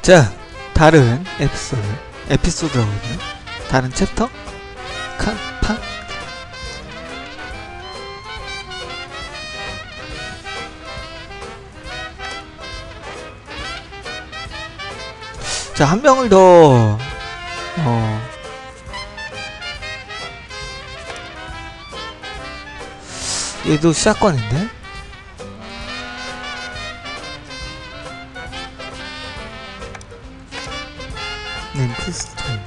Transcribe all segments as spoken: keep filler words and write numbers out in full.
자, 다른 에피소드, 에피소드라고 하나요? 다른 챕터? 칸, 판? 자, 한 명을 더, 어, 얘도 샷건인데? 네, 피스톨,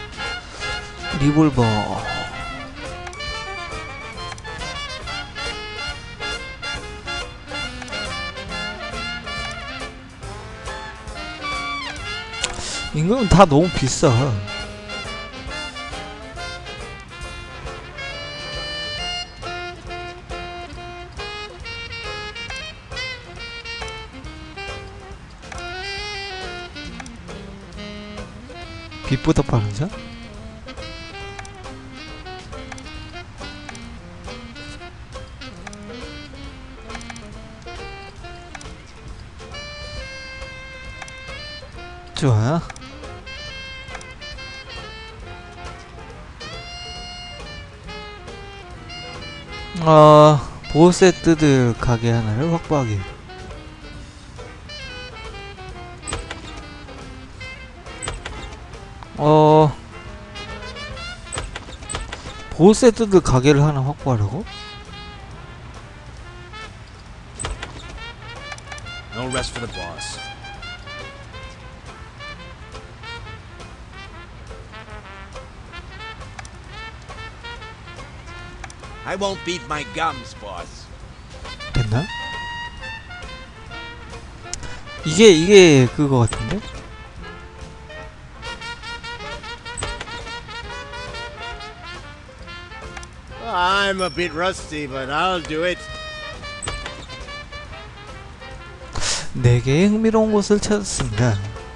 리볼버. 이건 다 너무 비싸. 빛보다 빠르죠? 좋아요. 어, 보호세트들 가게 하나를 확보하기. 어, 보호세트들 가게를 하나 확보하려고? No rest for the boss. I won't beat my gums, boss. 됐나? 이게 이게 그거 같은데? I'm a bit rusty, but I'll do it. 네 개의 흥미로운 곳을 찾았습니다.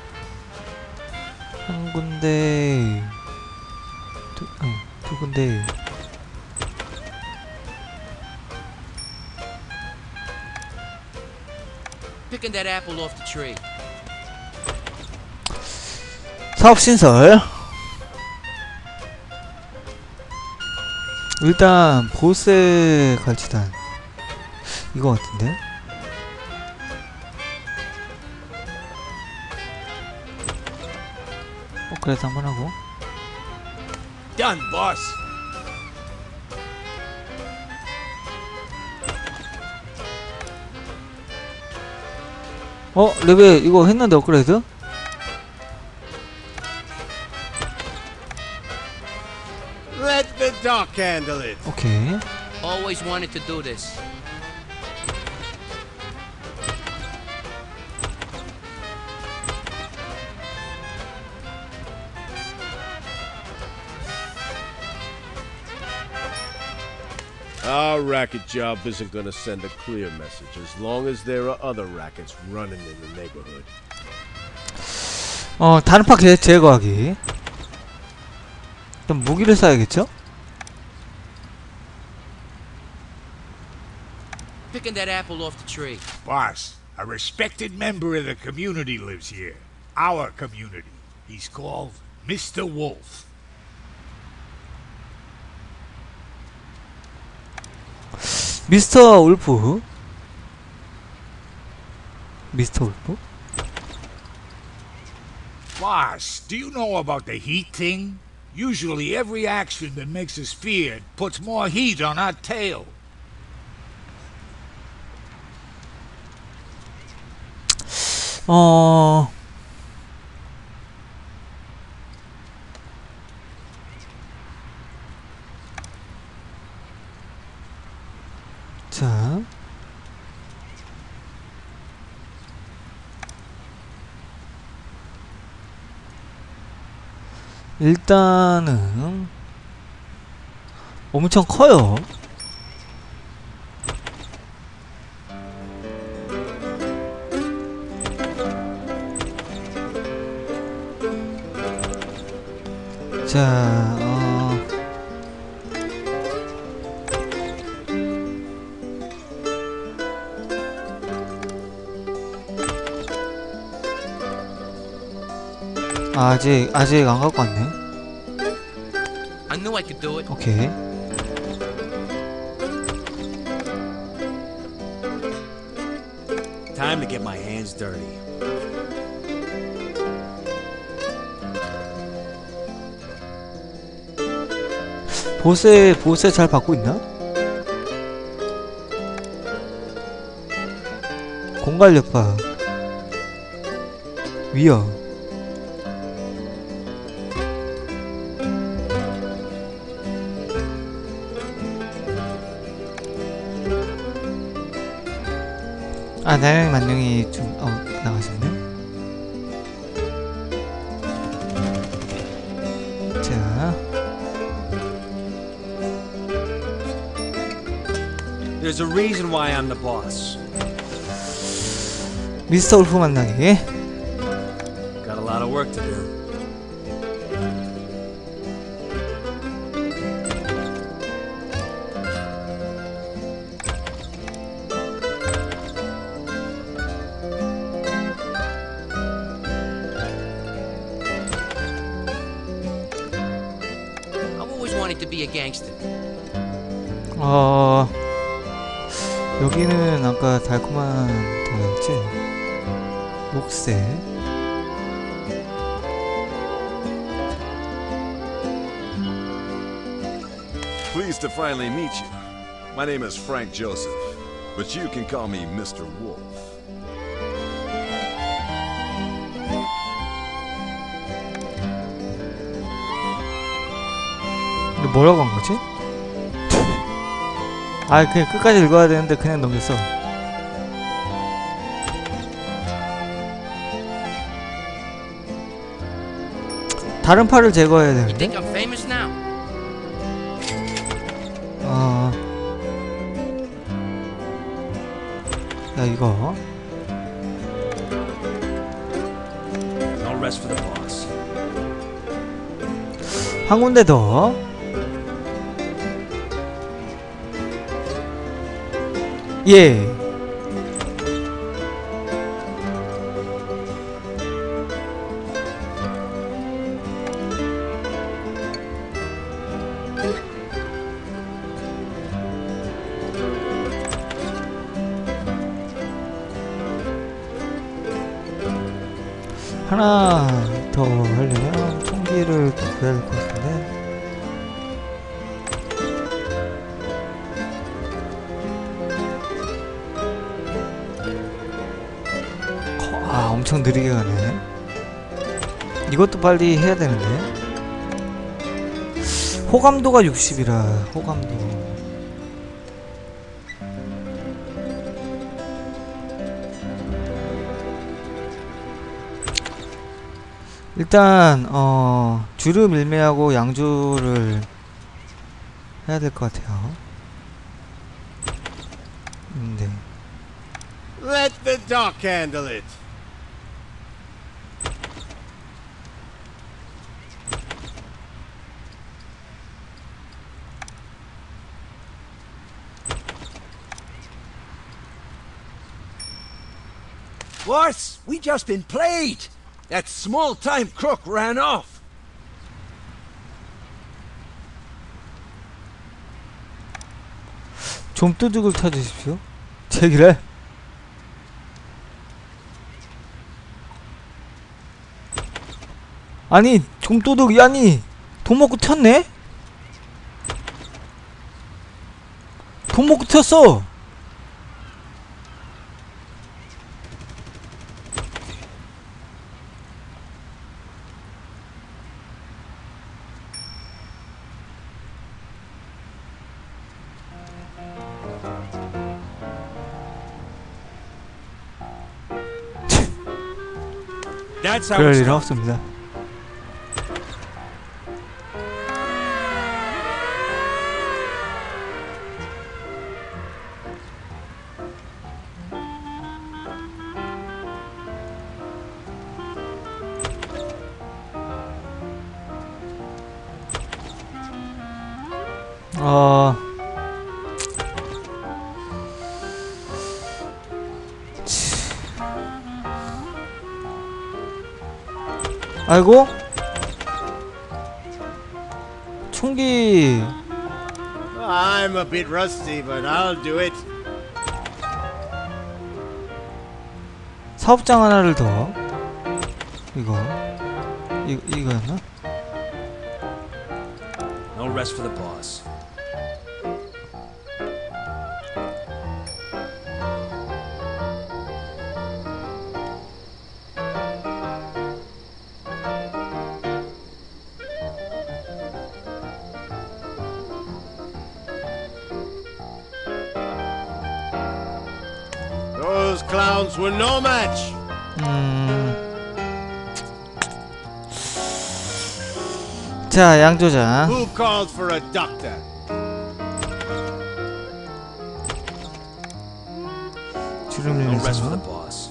한 군데, 두, 어, 두 군데. Picking that apple off the tree. 사업 신설. 일단 보스 갈치단 이거 같은데? 업그레이드 한번 하고. Done, boss. 어? 레벨 이거 했는데 업그레이드? Let the doc handle it. 오케이. Always wanted to do this. Our racket job isn't gonna send a clear message as long as there are other rackets running in the neighborhood. 어, 다른 파켓 제거하기. 그럼 무기를 써야겠죠? Picking that apple off the tree. Boss, a respected member of the community lives here. Our community. He's called Mister Wolf. 미스터 울프. 미스터 울프? Boss, do you know about the heat thing? Usually every action that makes us feared puts more heat on our tail. 어... 자, 일단은 엄청 커요. 자, 어... 아, 아직 아직 안 갖고 왔네. I knew I could do it. 오케이. Time to get my hands dirty. 보세 보세 잘 받고 있나? 공간력 봐. 위험. 아, 나영 만능이 좀, 어, 나가셨네? 자. There's a reason why I'm the boss. 미스터 울프 만나기. Got a lot of work to do. I've always wanted to be a gangster. 어, 여기는 아까 달콤한 뭐였지? 녹색. Pleased to finally meet you. My name is Frank Joseph, but you can call me Mister Wolf. 근데 뭐라고 한 거지? 아, 그냥 끝까지 읽어야 되는데 그냥 넘겼어. 다른 팔을 제거해야 You 되는데? think I'm famous now? 어. 야, 이거. No rest for the boss. 한 군데 더. 예. 하나 더 하려면 총기를 또 구해야 될 것 같은데. 아, 엄청 느리게 가네. 이것도 빨리 해야 되는데. 호감도가 육십이라 호감도. 일단 어 주류 밀매하고 양주를 해야 될 것 같아요. 음, 네. Let the doc handle it. Boss, we just been played. That small-time crook ran off. 좀도둑을 찾으십시오. 제기래. 아니, 좀도둑이 아니 돈 먹고 튀었네? 돈 먹고 튀었어. That's how 그럴 it's 일은 done. 없습니다. 어... 아이고. 총기. I'm a bit rusty, but I'll do it. 사업장 하나를 더. 이거. 이 이거였나? No rest for the boss. Those clowns were no match. 음. 자, 양조장. Who called for a doctor? 주름 No rest for the 내면서. boss.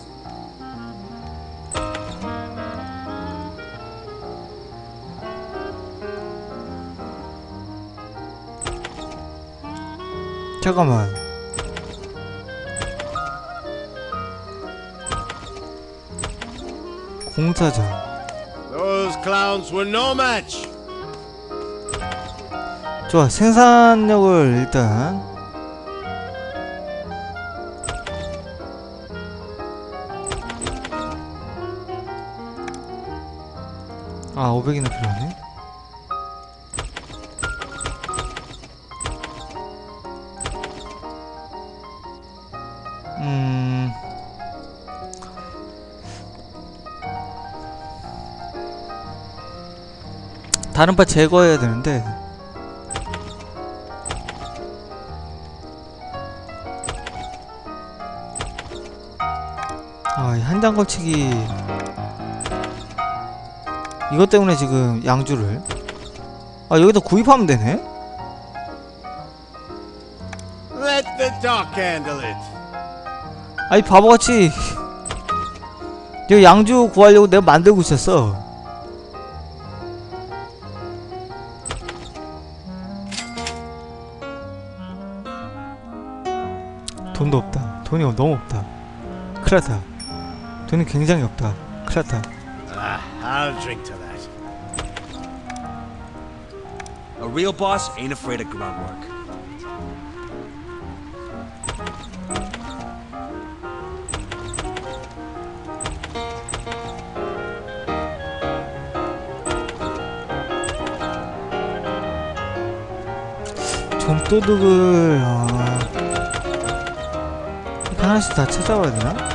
잠깐만. 공사장. Those clowns were no match. 좋아, 생산력을 일단. 아, 오백이나 필요하네. 음. 다른 파 제거해야 되는데. 아, 이 한장 걸치기. 이것 때문에 지금 양주를. 아, 여기다 구입하면 되네? Let the doc handle it. 아이, 바보같이. 저 양주 구하려고 내가 만들고 있었어. 돈도 없다. 돈이 너무 없다. 큰일났다. 돈이 굉장히 없다. 큰일났다. Ah, I'll drink to that. A real boss ain't afraid of grunt work. 점도둑을 아... 이렇게 하나씩 다 찾아와야 되나?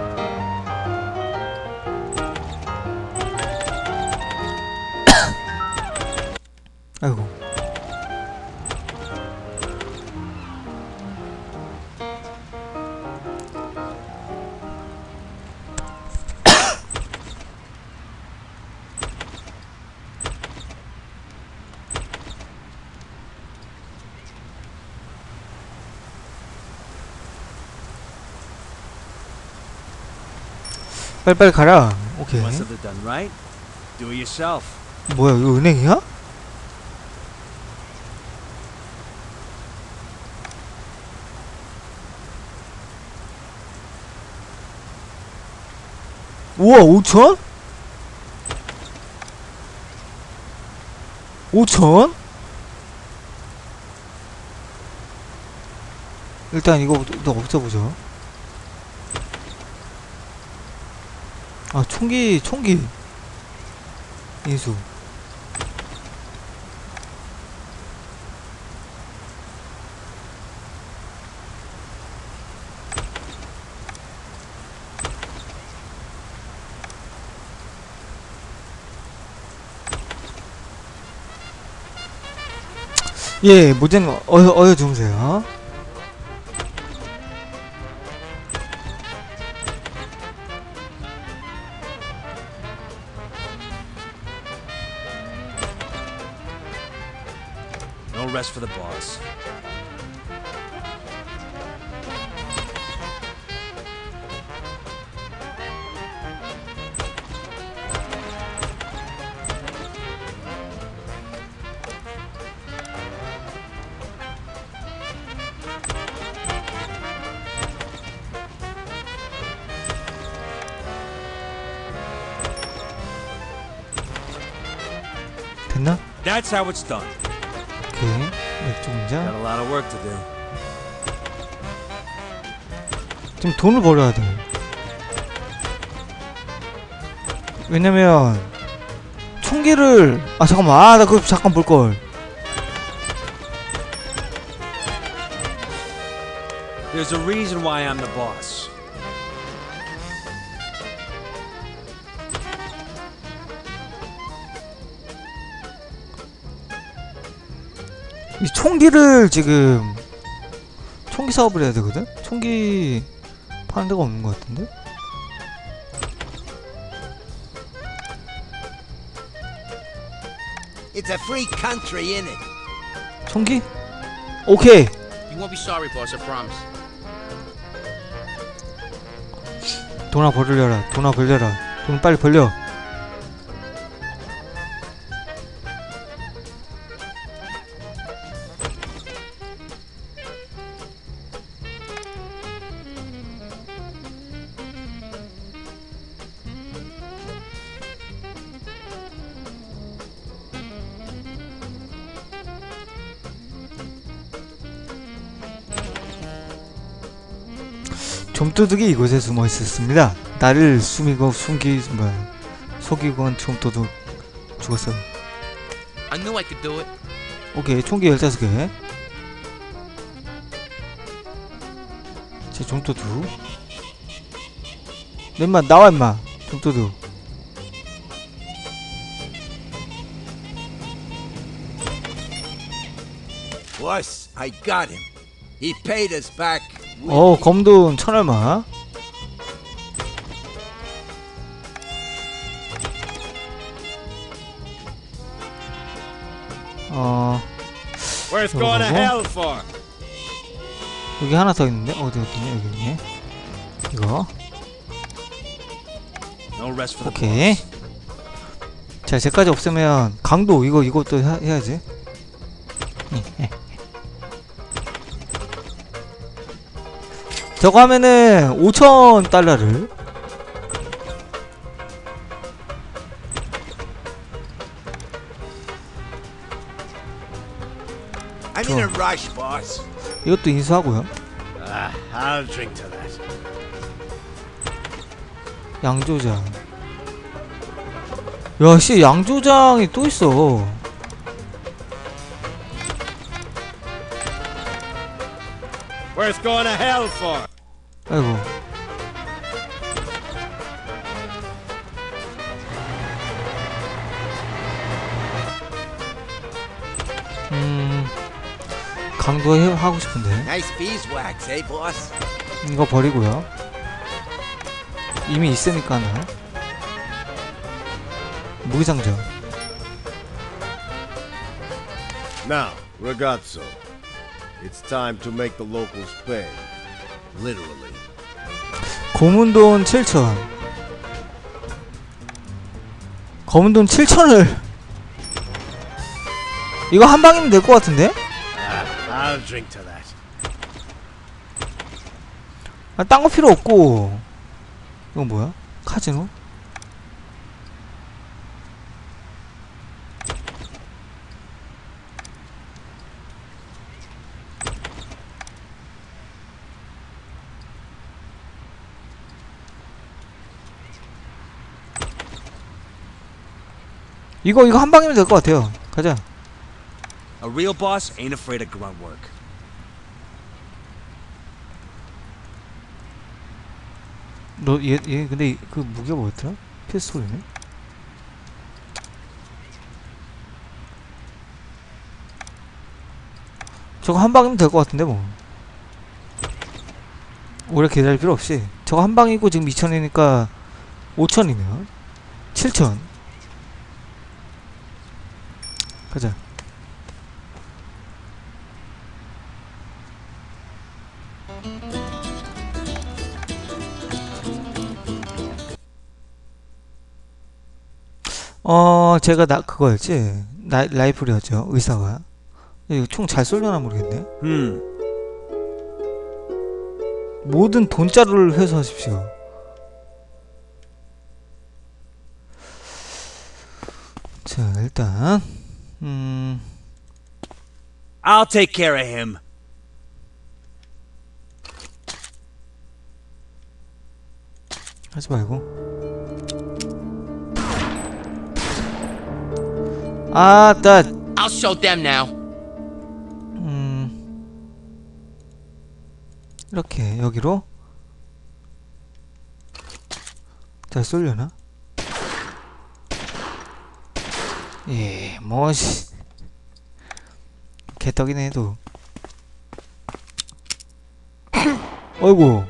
아이고. 빨리빨리 가라. 오케이. Once they're done right, do it yourself. 뭐야, 이거 은행이야? 우와, 오천? 오천? 일단 이거부터 없애보죠. 아, 총기, 총기. 인수. 예, 모자님 어여 어여 주무세요. No rest for the boss. 됐나? That's how it's done. 오케이. 맥주 Got 공장. a lot of work to do. 지금 돈을 벌어야 돼. 왜냐면 총기를 아 잠깐만 아 나 그거 잠깐 볼걸. There's a reason why I'm the boss. 이 총기를 지금 총기 사업을 해야 되거든? 총기 파는 데가 없는 것 같은데? It's a free country, innit? 총기? 오케이. You won't be sorry, boss, I promise. 돈아 벌려라. 돈아 벌려라. 돈 빨리 벌려. 좀도둑이 이곳에 숨어 있었습니다. 나를 숨기고 숨기 뭐야 속이고 한 좀도둑 죽었어. I knew I could do it. 오케이 총기 열다섯 개. 제 좀도둑. 너 임마 나와 임마 좀도둑. Boss, I got him. He paid us back. with- 어 검돈 천얼마. 어 Where's going to Oh. hell for? 여기 하나 더 있는데 어디 어디냐 여기 있네. 이거 No rest for the 오케이. boss. 자 쟤까지 없으면 강도 이거 이것도 해, 해야지. 저거 하면은 오천 달러를 I'm in a rush, boss. 이것도 인수하고요. Ah, I'll drink to that. 양조장. 야씨 양조장이 또 있어. Where's going to hell for? 아이고. 음 강도 해, 하고 싶은데 Nice beeswax, eh, boss? 이거 버리고요. 이미 있으니까는 무기장전. Now, ragazzo. It's time to make the locals pay. Literally. 고문돈 칠천. 검은돈 칠천을 이거 한 방이면 될 것 같은데? Ah, I'll drink to that. 아, 딴 거 필요 없고. 이건 뭐야? 카지노? 이거 이거 한 방이면 될 것 같아요. 가자. A real boss ain't afraid of grunt work. 너 얘 얘 근데 이- 그 무기가 뭐였더라? 피스톨이네. 저거 한 방이면 될 것 같은데 뭐. 오래 기다릴 필요 없이 저거 한 방이고 지금 이천이니까 오천이네요. 칠천. 가자. 어, 제가 나 그거였지. 나 라이플이었죠. 의사가. 이거 총 잘 쏠려나 모르겠네. Hmm. 모든 돈자루를 회수하십시오. 자, 일단 음, I'll take care of him. 하지 말고. 아, 나, I'll show them now. 음, 이렇게 여기로 잘 쏠려나? 예, 뭐시 개떡이네 해도. 어이구.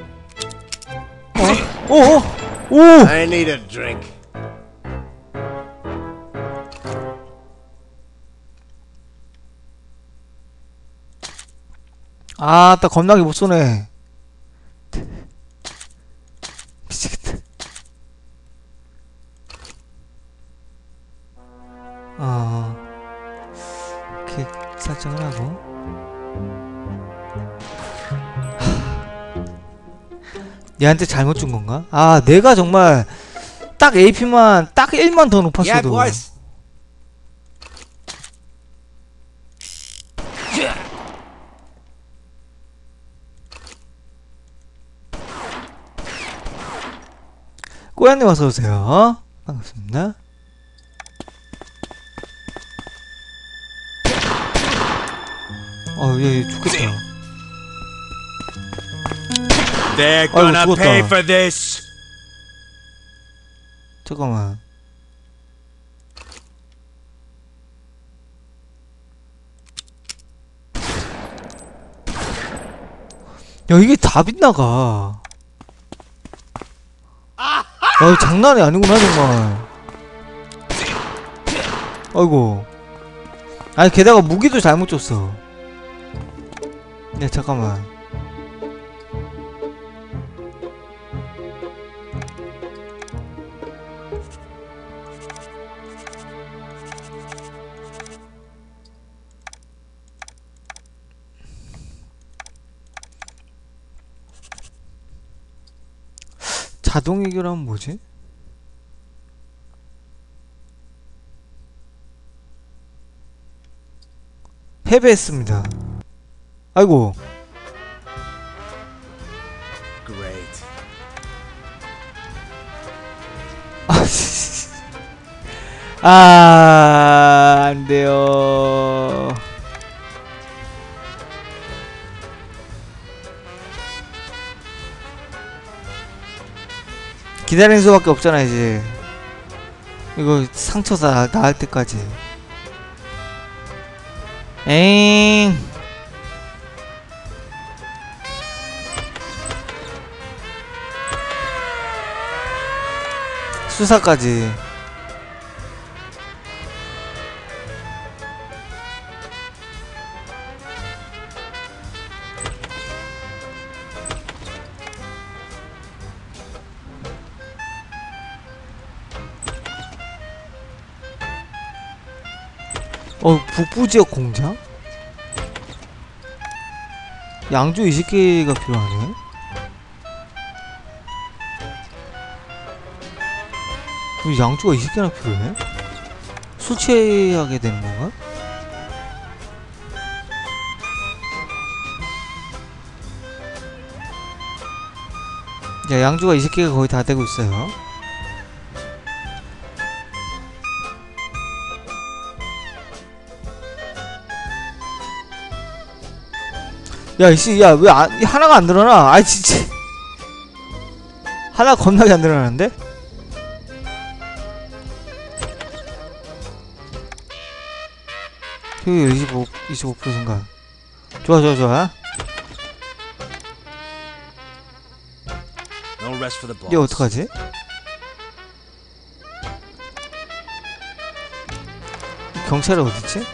어? 오! 오! I need a drink. 아, 딱 겁나게 못 쏘네. 미치겠다. 어, 이렇게 설정을 하고. 얘한테 잘못 준 건가? 아, 내가 정말 딱 에이피만 딱 일만 더 Yeah, 높았어도. boys. 꼬야님 어서오세요. 반갑습니다. 어, 얘, 얘 죽겠다. They're 아이고, gonna 죽었다. pay for this. 잠깐만. 야, 이게 다 빗나가. 야, 이거 장난이 아니구나, 정말. 아이고. 아니, 게다가 무기도 잘못 줬어. 네, 잠깐만. 자동 해결하면 뭐지? 패배했습니다. 아이고. Great. 아, 안 돼요. 기다리는 수밖에 없잖아, 이제. 이거 상처 다 나을 때까지. 에잉. 수사까지. 어, 북부지역 공장? 양주 이십 개가 필요하네. 왜 양주가 이십 개나 필요해? 술 취하게 되는 건가? 자, 양주가 이십 개가 거의 다 되고 있어요. 야, 이씨, 야, 왜 안, 하나가 안 늘어나? 아이, 진짜. 하나 겁나게 안 늘어나는데? 효율 이십오, 이십오 퍼센트 증가. 좋아, 좋아, 좋아. No rest for the boss. 이게 어떡하지? 경찰이 어딨지?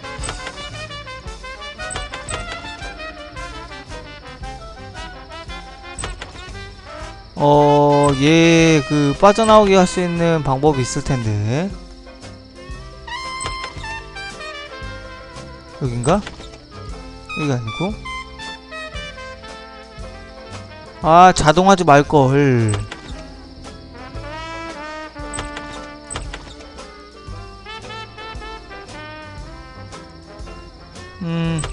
어, 얘, 그, 빠져나오게 할 수 있는 방법이 있을 텐데. 여긴가? 여기가 아니고. 아, 자동하지 말걸. 음.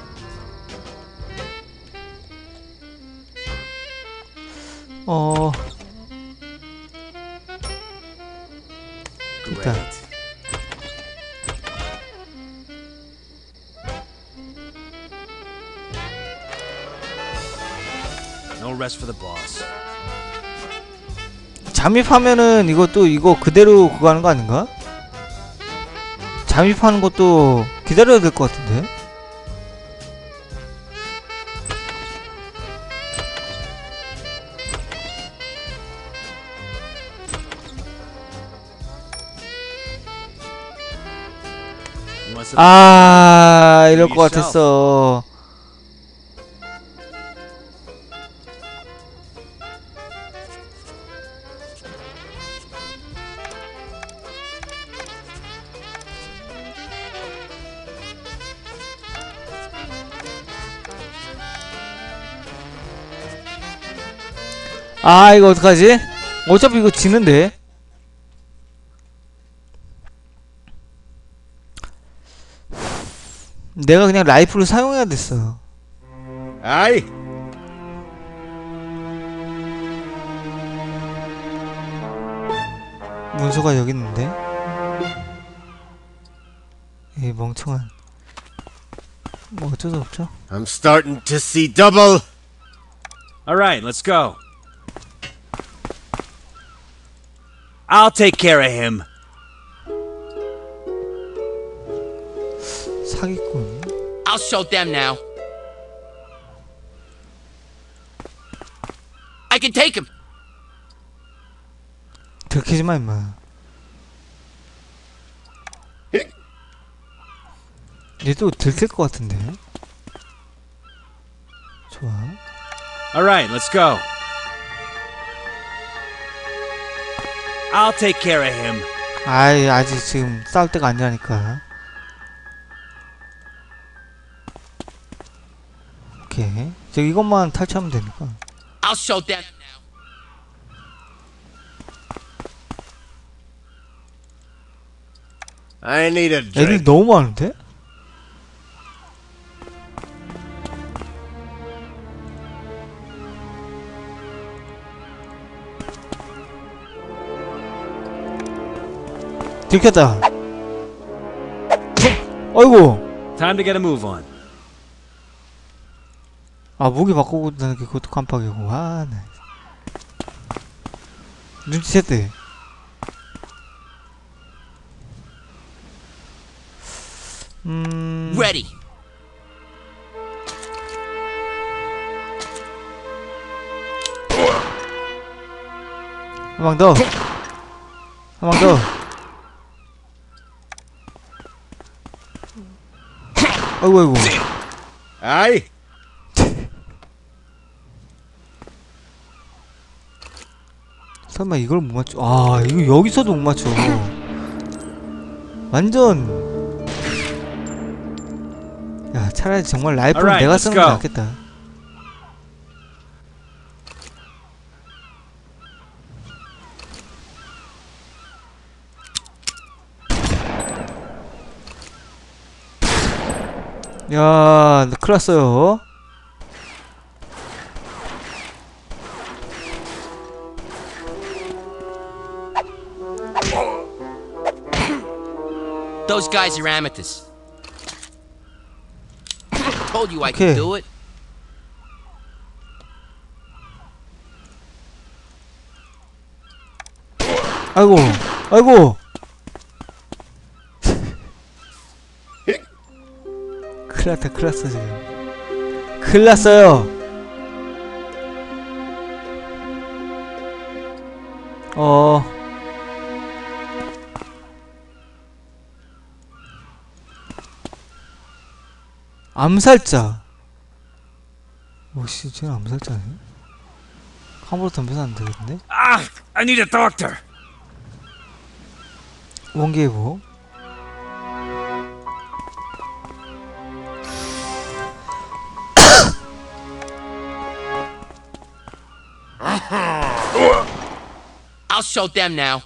어. 됐다. No rest for the boss. 잠입하면은 이것도 이거 그대로 그거 하는 거 아닌가? 잠입하는 것도 기다려야 될 것 같은데? You want some? 아, 이럴 것 같았어. 아, 이거 어떡하지? 어차피 이거 지는데. 내가 그냥 라이프를 사용해야 됐어. Aye? 문서가 여기 있는데. 이 멍청한. 뭐 어쩔 수 없죠. I'm starting to see double. Alright, let's go. I'll take care of him. 사기꾼. I'll show them now. I can take him. 들키지 마, 임마. 얘 또 들킬 것 같은데. 좋아. Alright, let's go. I'll take care of him. 아이, 아직 지금 싸울 때가 아니라니까. 오케이. 저 이것만 탈취하면 되니까. I'll show them now. I need a 애들 drink. 너무 많은데? 들켰다. 어이구. Time to get a move on. 아, 무기 바꾸고 나는 그것도 깜빡이고. 아, 나 눈치챘대. 음. Ready. 한 방 더. 한 방 더. 아이고, 아이고. Aye? 설마 이걸 못 맞춰? 아, 이거 여기서도 못 맞춰. 완전. 야, 차라리 정말 라이프를 Alright, 내가 let's 쓰는 게 go. 낫겠다. 야, 큰일 났어요. Those guys are amateurs. Told you I Okay. could do it. 아이고, 아이고. 큰일 났다, 큰일 났어, 지금. 큰일 났어요. 어. 암살자. 오씨, 쟤는 암살자네. 함부로 덤벼서 안 되겠는데? Ah, I need a doctor. 원기회복. I'll show them now.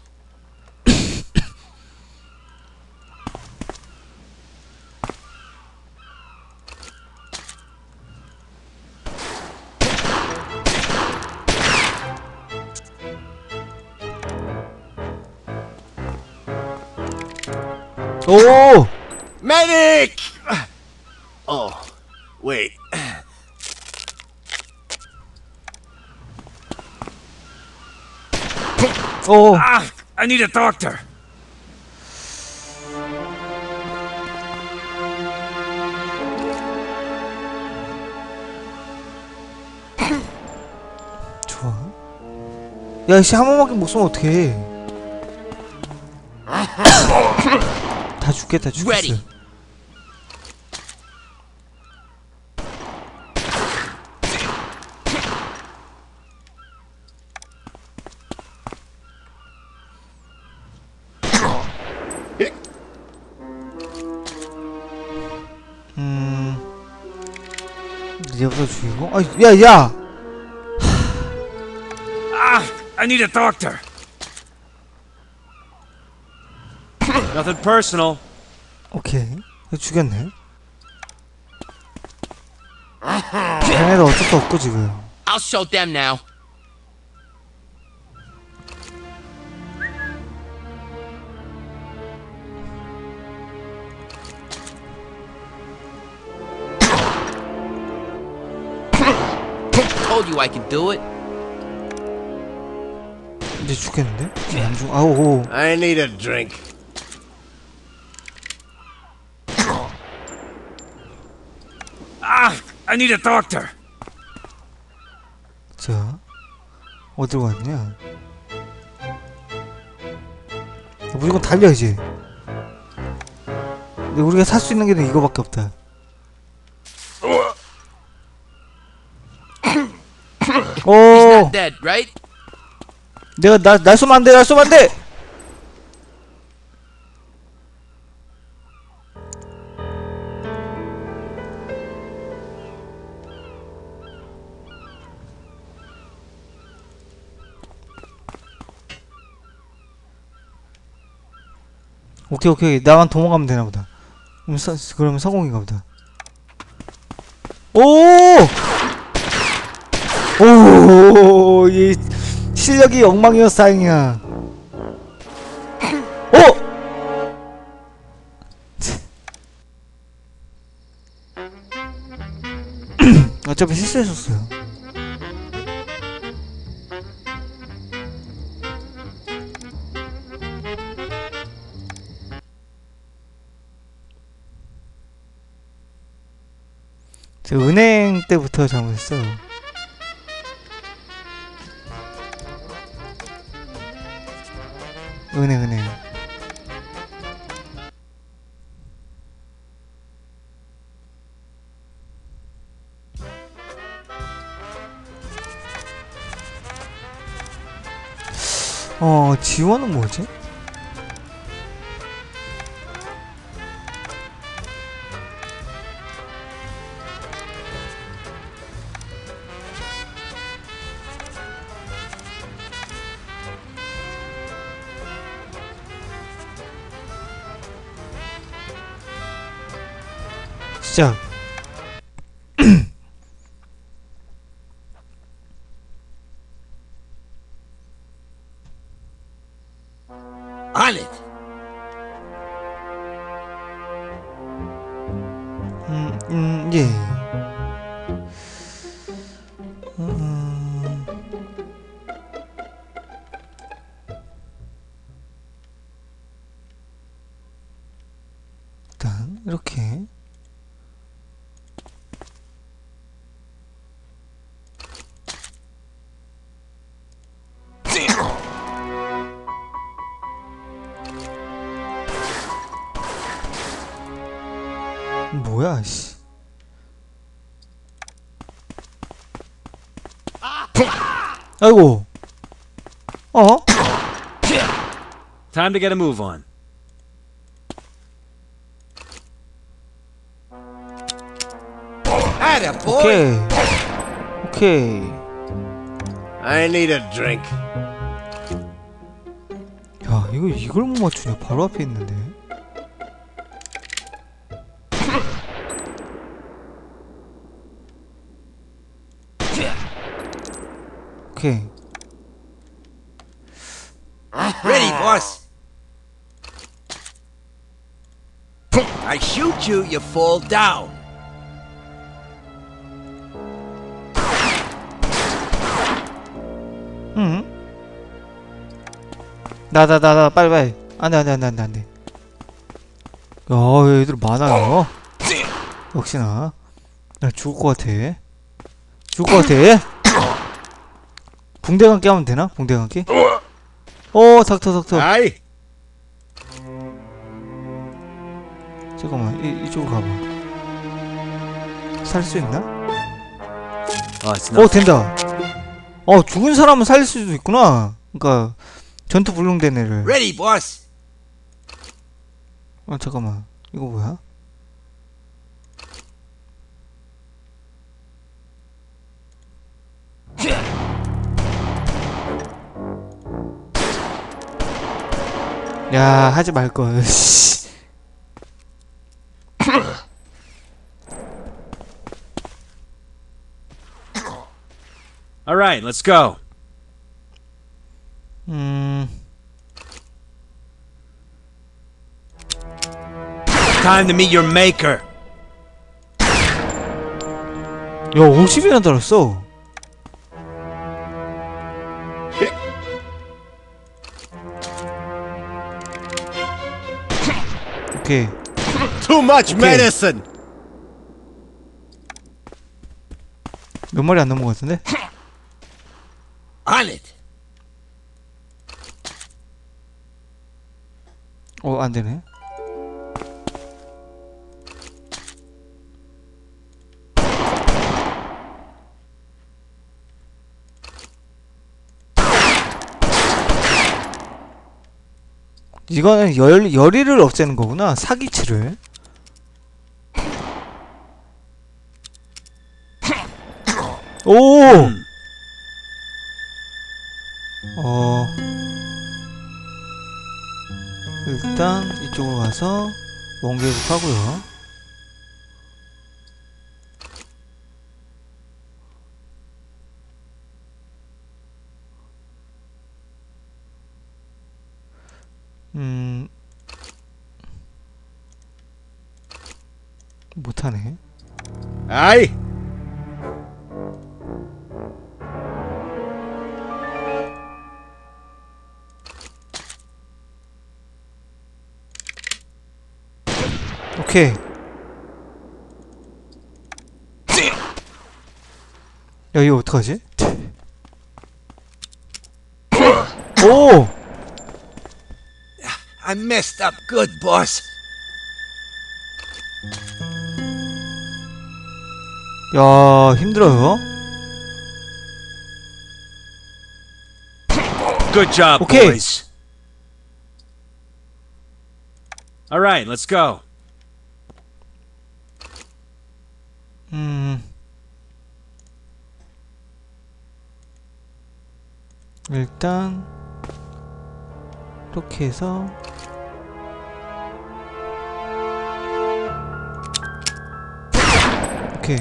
오! Medic! Oh, wait. 오! Ah, I need a doctor. 좋아. 야, 씨, 한 번밖에 못 쏘면 어떡해. 다 죽겠다, 죽겠어. Ready. 음... 얘부터 죽이고. 아, 야, 야! Ah, I need a doctor. Nothing personal. 오케이. 이거 죽였네. 걔네도 어쩔 수 없고, 지금. I'll show them now. Told you I could do it. 이제 죽겠는데? 안 죽, 아우, 오. I need a drink. Ah, I need a doctor. 자, 어디로 갔냐? 무조건 달려야지. 근데 우리가 살 수 있는 게 이거밖에 없다. He's 오! not dead, right? 내가 날, 날 쏘면 안 돼, 날 쏘면 안 돼! 오케이, 오케이. 나만 도망가면 되나 보다. 그럼, 서, 그러면 성공인가 보다. 오! 오! 이 실력이 엉망이어서 다행이야. 오! 어차피 실수했었어요. 저 은행 때부터 잘못했어요. 은행 은행. 어, 지원은 뭐지? 시작. On it. 음, 음, 예. 음, 일단 이렇게. 뭐야, 씨. 아이고. 어? Time to get a move on. Atta boy. 오케이. 오케이. I need a drink. 야, 이거 이걸 못 맞추냐? 바로 앞에 있는데. 오케이. Ready, boss. I shoot you, you fall down. 응? 나나 나 나 빨리 빨리. 안돼 안돼 안돼 안돼 안돼. 야 얘들 많아요. 역시나 나 죽을 것 같아. 죽을 것 같아. 붕대감기 하면 되나? 붕대감기? 어 닥터 닥터. Aye. 잠깐만 이, 이쪽으로 가봐. 살 수 있나? Oh, it's 어 not. 된다. 어 죽은 사람은 살릴 수도 있구나. 그니까 전투 불능된 애를. Ready, boss. 어 잠깐만 이거 뭐야? 야 하지 말걸. All right, let's go. 음 Time to meet your maker. 야, 오십이나 달았어. 오케이. Too much Okay. medicine. 몇 마리 안 넘은 것 같은데? On it. 어, 안 되네. 이거는 열, 열의를 없애는 거구나. 사기치를. 오! 어. 일단 이쪽으로 가서 원개국 하고요. 음. 못하네. Aye. 오케이. 야 이거 어떡하지? 오! I messed up good, boss. 야 힘들어요. Good job, Okay. boys. All right, let's go. 음. 일단 이렇게 해서 오케이.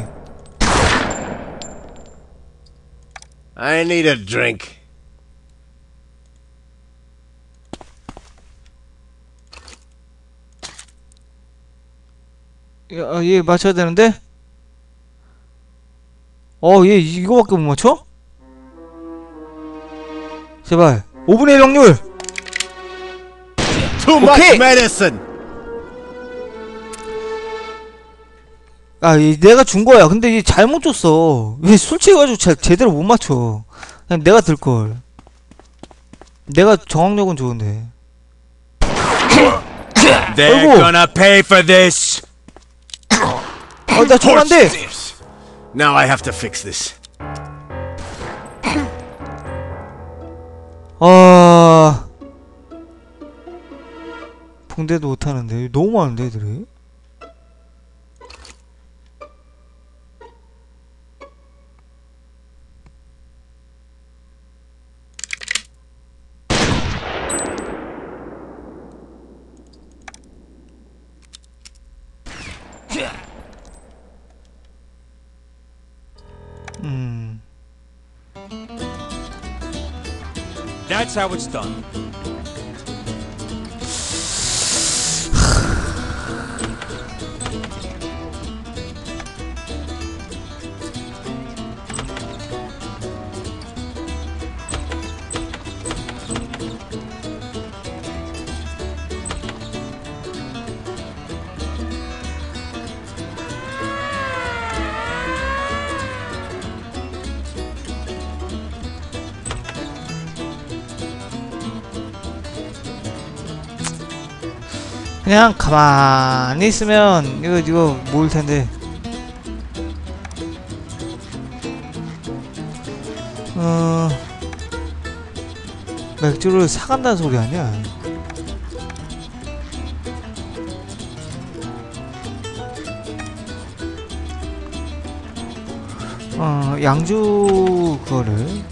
I need a drink. 야, 얘 맞춰야 되는데? 어, 얘 이거밖에 못 맞춰? 제발 오분의 일 확률! Too much Okay. medicine. 아, 얘 내가 준 거야. 근데 얘 잘못 줬어. 얘 술 취해가지고 제, 제대로 못 맞춰. 그냥 내가 들걸. 내가 정확력은 좋은데. They're 아이고. gonna pay for this. 아, 나 저건 안 돼! Horse Now I have to fix this. 아. 붕대도 못하는데. 너무 많은데, 애들이? 음. That's how it's done. 그냥 가만히 있으면 이거 이거 모을 텐데. 어 맥주를 사간다는 소리 아니야? 어 양주 그거를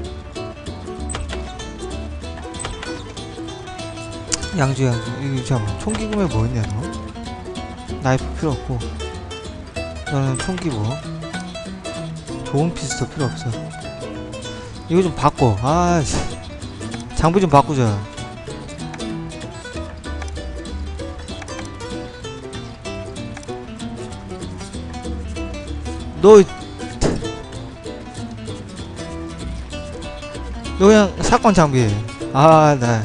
양주 양주 이거 잠깐만 총기 구매 뭐였냐 너? 나이프 필요 없고 너는 총기 뭐 좋은 피스톨 필요 없어. 이거 좀 바꿔. 아씨 장비 좀 바꾸자. 너 너 그냥 사건 장비해. 아, 나.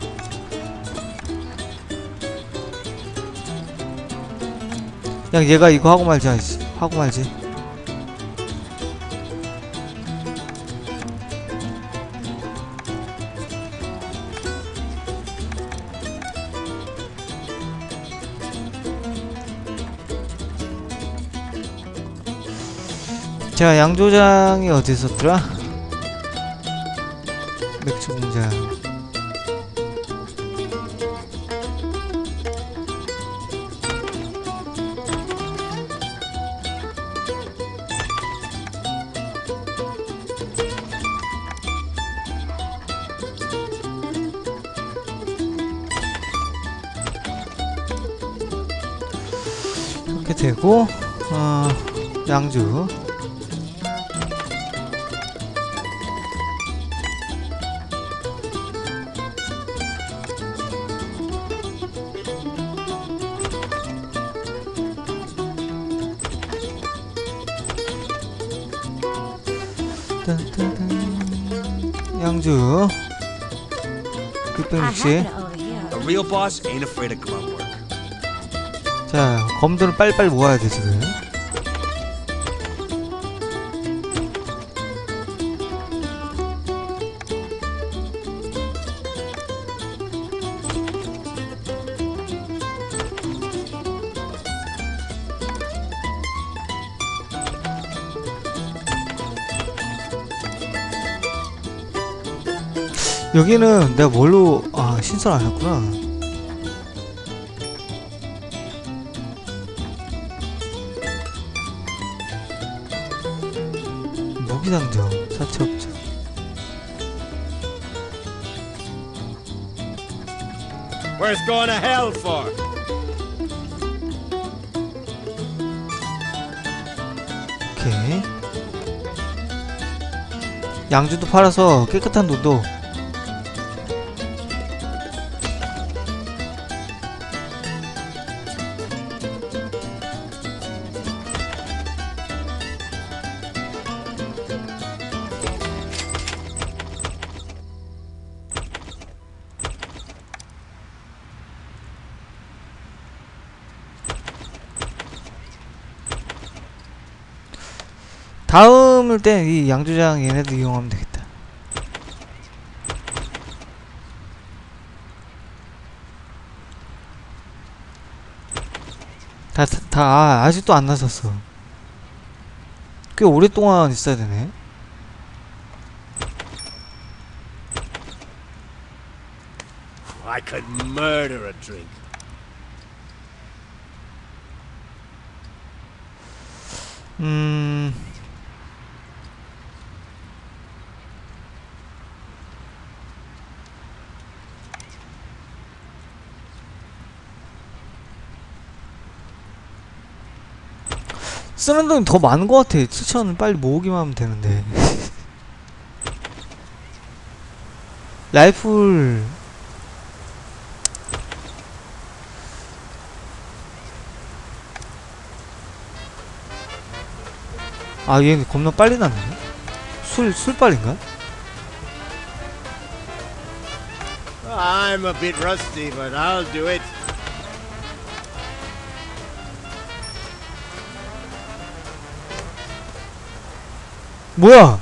그냥 얘가 이거 하고 말자. 하고 말지. 자, 양조장이 어디 있었더라? 맥주 공장. 이렇게 되고, 어, 양주. 양주 육백육십. A real boss ain't afraid of grunt work. 자, 검들을 빨리빨리 모아야 돼 지금. 여기는 내가 뭘로 아 신설 안 했구나. 무기상점 사채업자. Worth going to hell for? 오케이. 양주도 팔아서 깨끗한 돈도. 다음을 땐 이 양조장 얘네들 이용하면 되겠다. 다, 다, 다 아, 아직도 안 나섰어. 꽤 오랫동안 있어야 되네. I could murder a drink. 음... 쓰는 돈이 더 많은 것 같아. 칠천은 빨리 모으기만 하면 되는데. 라이플 아 얘는 겁나 빨리 났네. 술, 술빨인가? I'm a bit rusty, but I'll do it. 뭐야?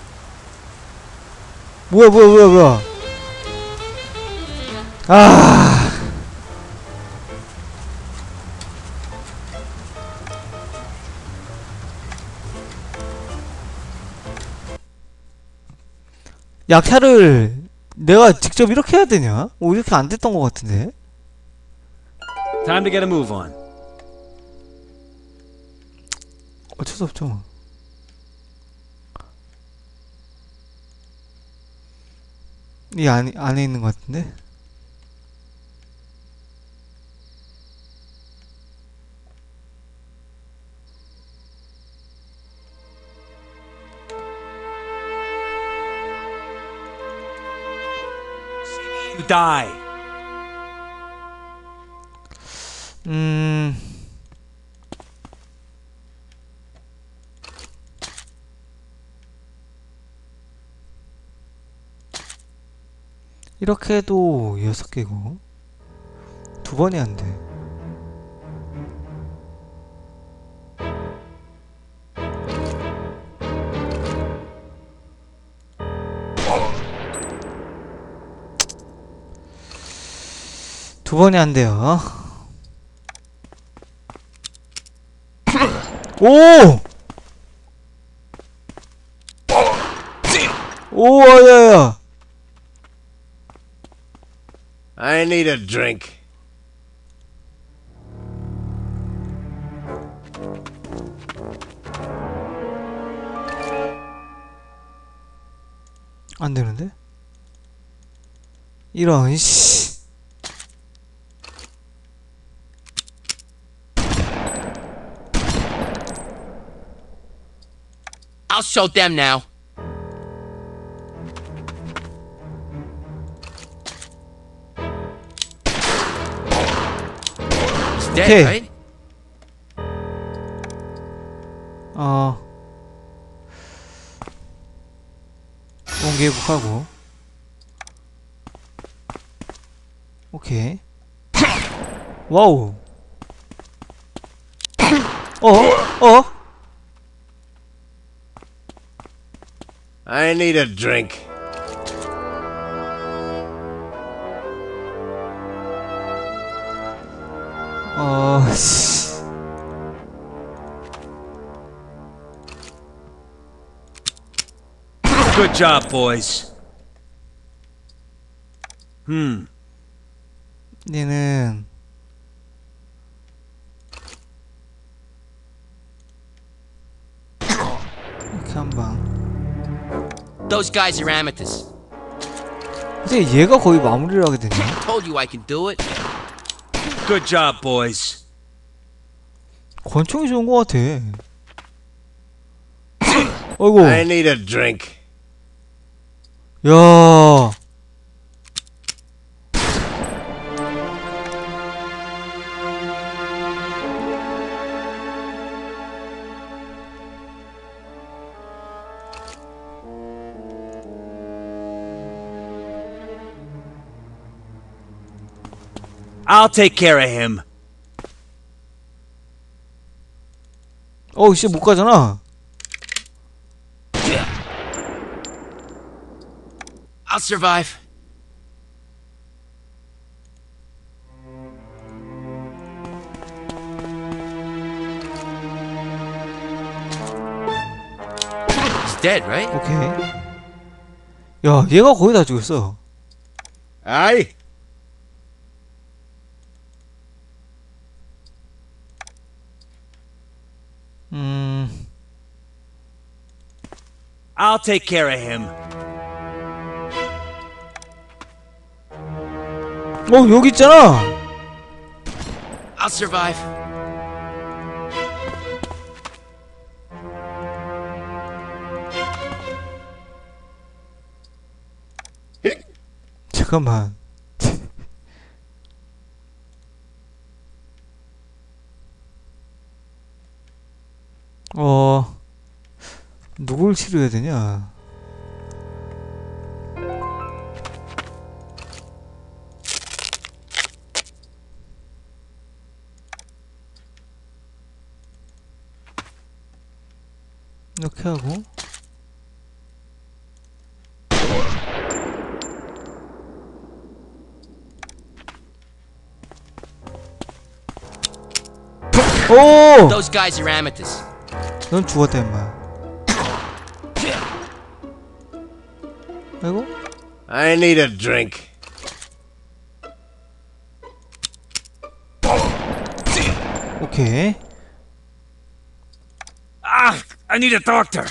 뭐야 뭐야 뭐야 뭐야? 아 약탈을 내가 직접 이렇게 해야 되냐? 오, 이렇게 안 됐던 것 같은데. Time to get a move on. 어쩔 수 없죠. 이 안에, 안에 있는 것 같은데? You die. 음... 이렇게 해도 여섯 개고 두 번이 안 돼. 두 번이 안 돼요. 오! 오, 야야. I need a drink. 안 되는데? 이런, 씨. I'll show them now. He's dead, Okay. right? 어. 공개 회복하고. 오케이. 와우. 어? 어? I need a drink. 어, 씨. Good job, boys. Hmm. 얘는 이렇게 한 방. Those guys are amethyst. 이제 얘가 거의 마무리를 하게 되네. Told you I can do it. Good job, boys. 권총이 좋은 것 같아. 어이구. I need a drink. 야. I'll take care of him. 어우 씨 못 가잖아. I'll survive. He's dead, right? 오케이. 야 얘가 거의 다 죽였어. Aye? 음. I'll take care of him. 어 여기 있잖아. I'll survive. 잠깐만. 어 누굴 치료해야 되냐? 이렇게 하고 오! Those guys are amethyst. 넌 죽었다 임마. 아이고. I need a drink. 오케이. Ah, I need a doctor.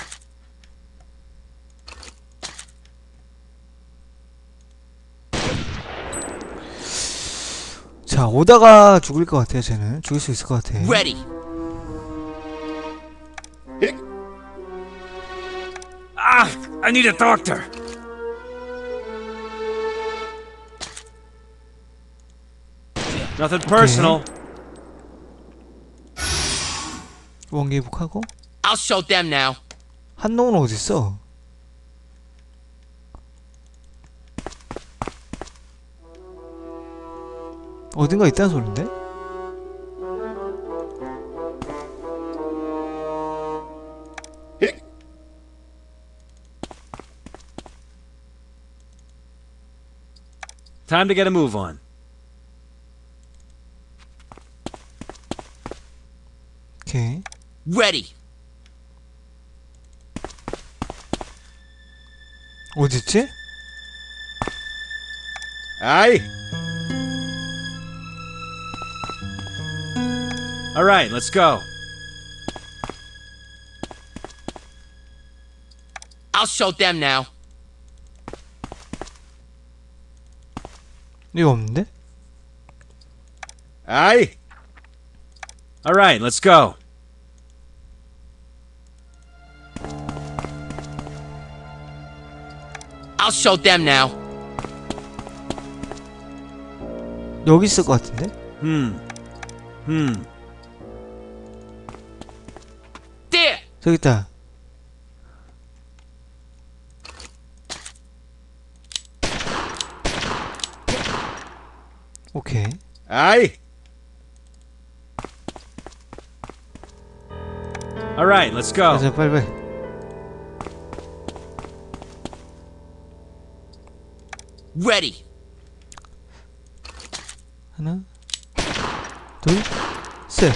자, 오다가 죽을 것 같아요, 쟤는. 죽일 수 있을 것 같아. Ready. Ah, I need a doctor. Nothing personal. 원기복하고. I'll show them now. 한놈은 어딨어? 어딘가 있다는 소린데? Time to get a move on. 오케이. Ready. 어딨지? Aye. All right, let's go. I'll show them now. 이거 없는데? Aye. All right, let's go. I'll show them now. 여기 있을 것 같은데? Hmm. Hmm. There. 저기 있다. 오케이. Aye. All right, let's go. 가자, 빨리 빨리. Ready. 하나, 둘, 셋.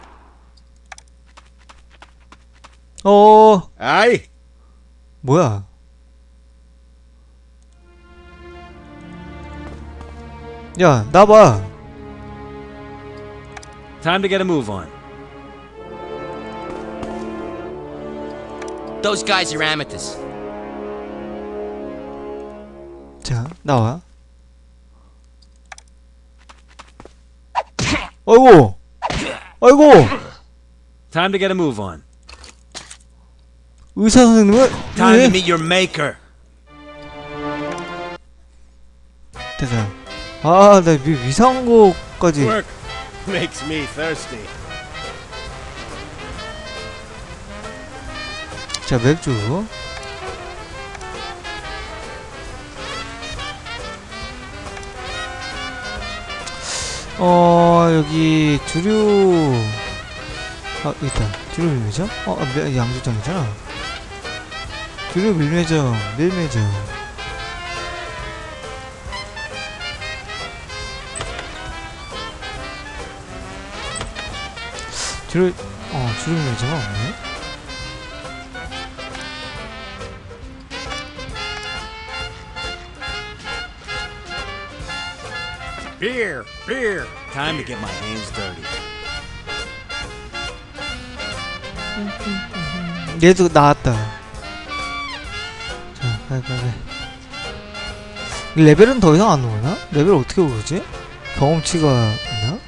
어, Aye. 뭐야? 야, 나봐. Time to get a move on. Those guys are amateurs. 자, 나와. 아이고, 아이고. Time to get a move on. 의사 선생님은 Time to 왜? meet your maker. 대단. 아, 나 위, 이상한 거까지. Work makes me thirsty. 자, 맥주. 어, 여기 주류. 아, 여기 있다. 주류 밀매점? 어, 아, 매- 양주장이잖아. 주류 밀매점, 밀매점. 주류, 어, 주류 밀매점은 없네. Beer, beer. Time to get my hands dirty. 얘도 나왔다. 자, 빨리 빨리. 레벨은 더 이상 안 오르나? 레벨 어떻게 오르지? 경험치가 있나?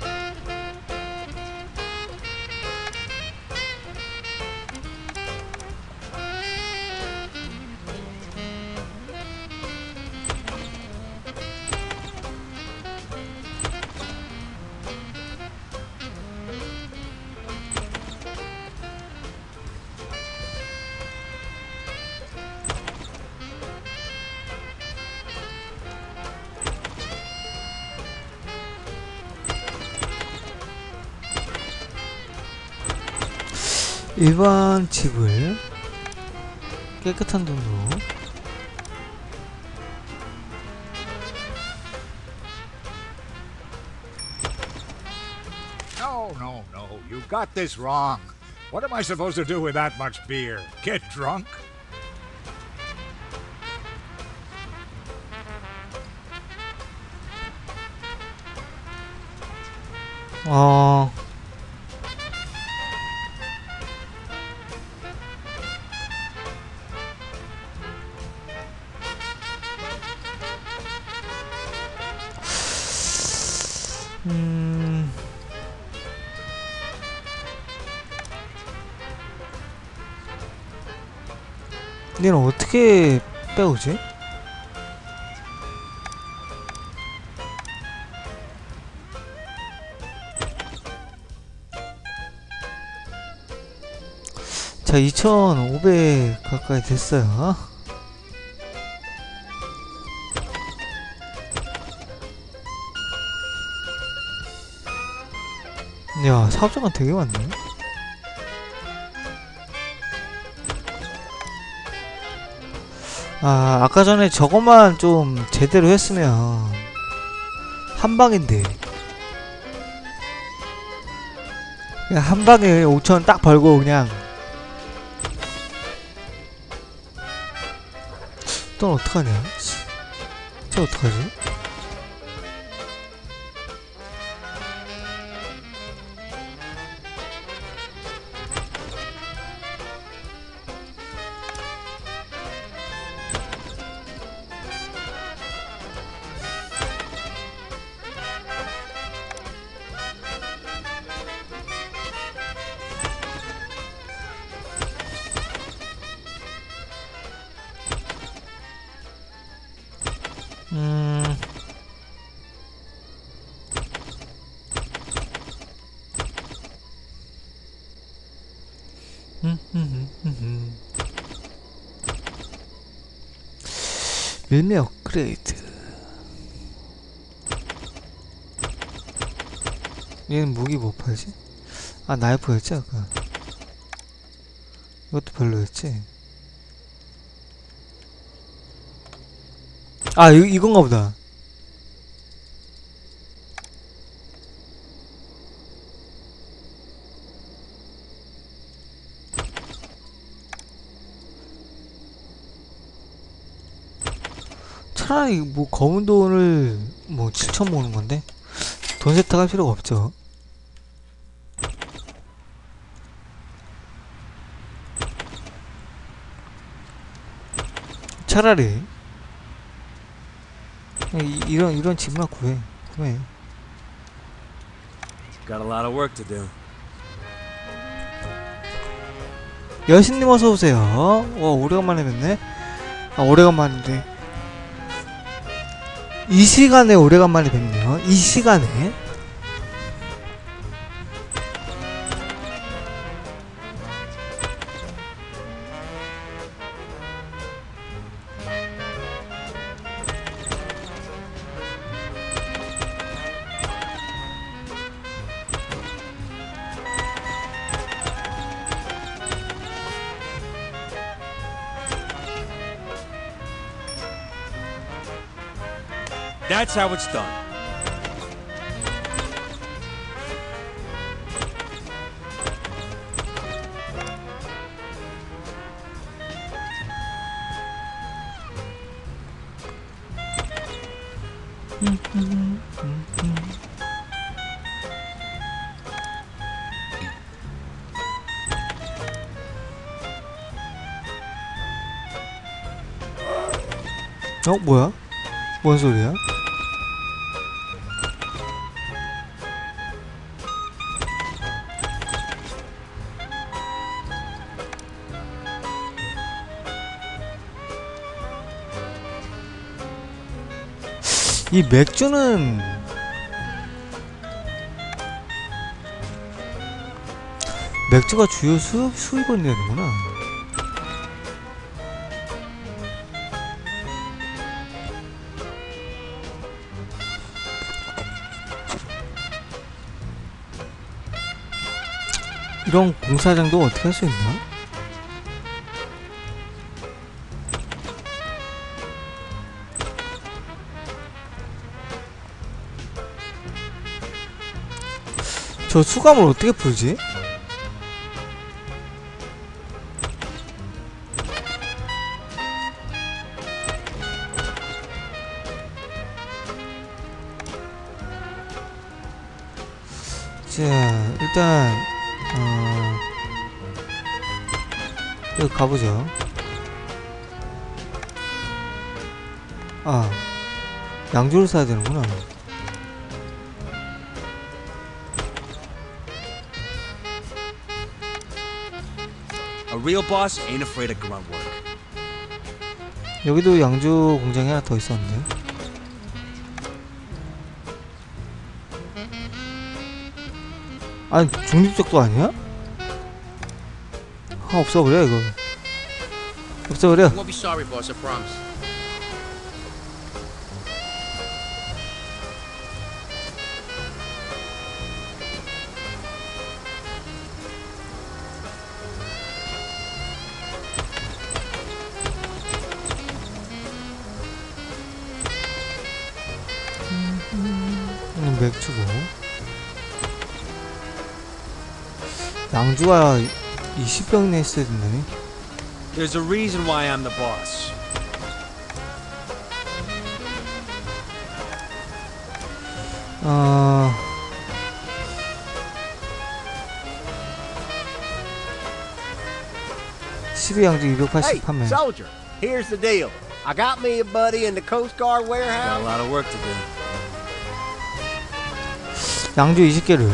일반 집을 깨끗한 돈으로 No, no, no. You got this wrong. What am I supposed to do with that much beer? Get drunk? 어... 음... 얘는 어떻게 빼오지? 자, 이천오백 가까이 됐어요. 야, 사업자가 되게 많네. 아, 아까 전에 저것만 좀 제대로 했으면 한 방인데. 그냥 한 방에 오천 딱 벌고 그냥. 또 어떡하냐? 저 어떡하지? 음... 음, 음, 음, 음. 밀매 업그레이드. 얘는 무기 뭐 팔지? 아, 나이프였지 아까. 이것도 별로였지. 아, 이, 이건가 보다. 차라리 뭐 검은 돈을 뭐 칠천 모으는 건데 돈 세탁할 필요가 없죠. 차라리 이, 이런 이런 집이나 구해 구해. Got a lot of work to do. 여신님 어서 오세요. 와, 오래간만에 뵙네. 아, 오래간만인데 이 시간에 오래간만에 뵙네요. 이 시간에. That's how it's done. 어, 뭐야? 뭔 소리야? 이 맥주는 맥주가 주요 수, 수입원이라는구나. 이런 공사장도 어떻게 할 수 있나? 저 수감을 어떻게 풀지? 자, 일단 어 여기 가보죠. 아, 양주를 사야 되는구나. A real boss ain't afraid of grunt work. 여기도 양주 공장이 하나 더 있었는데. 아니, 중립적도 아니야? 아, 없어버려 이거. 없어버려. Won't be sorry, boss. I promise. 음, 맥주고. 양주가 이십 병이나 있어야 된다니. There's a reason why I'm the boss. 어... 십이 양주 이백팔십 Hey, 판매. soldier, here's the deal. I got me a buddy in the Coast Guard Got a warehouse. lot of work to do. 양주 이십 개를.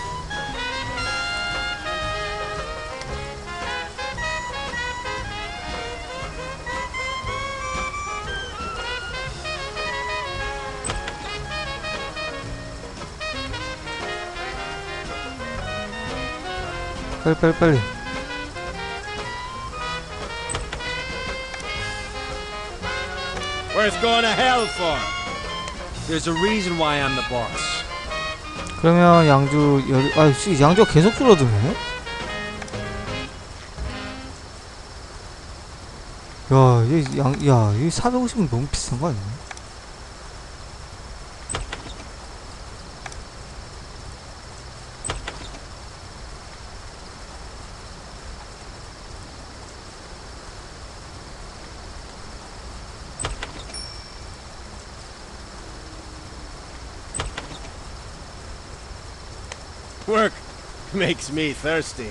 빨리 빨리 빨리. Worth going to hell for. There's a reason why I'm the boss. 그러면 양주 열, 아, 씨, 양주가 계속 줄어드네. 야, 이 양, 야, 이 사백오십은 너무 비싼 거 아니야? Work makes me thirsty.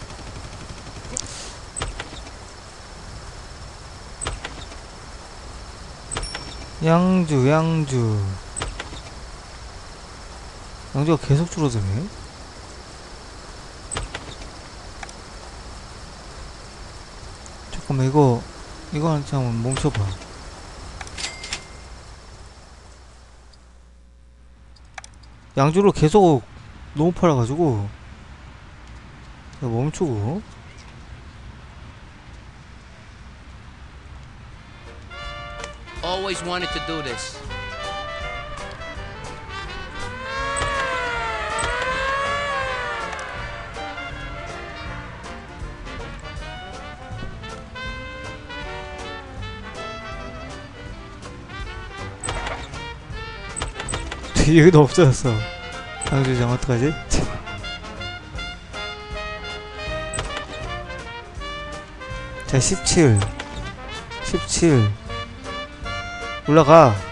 양주, 양주. 양주가 계속 줄어드네. 잠깐만, 이거, 이거 한참 멈춰봐. 양주를 계속 너무 팔아가지고, 멈추고. Always wanted to do this. 여기도 없어졌어. 양주장 어떡하지? 자, 십칠. 십칠. 올라가.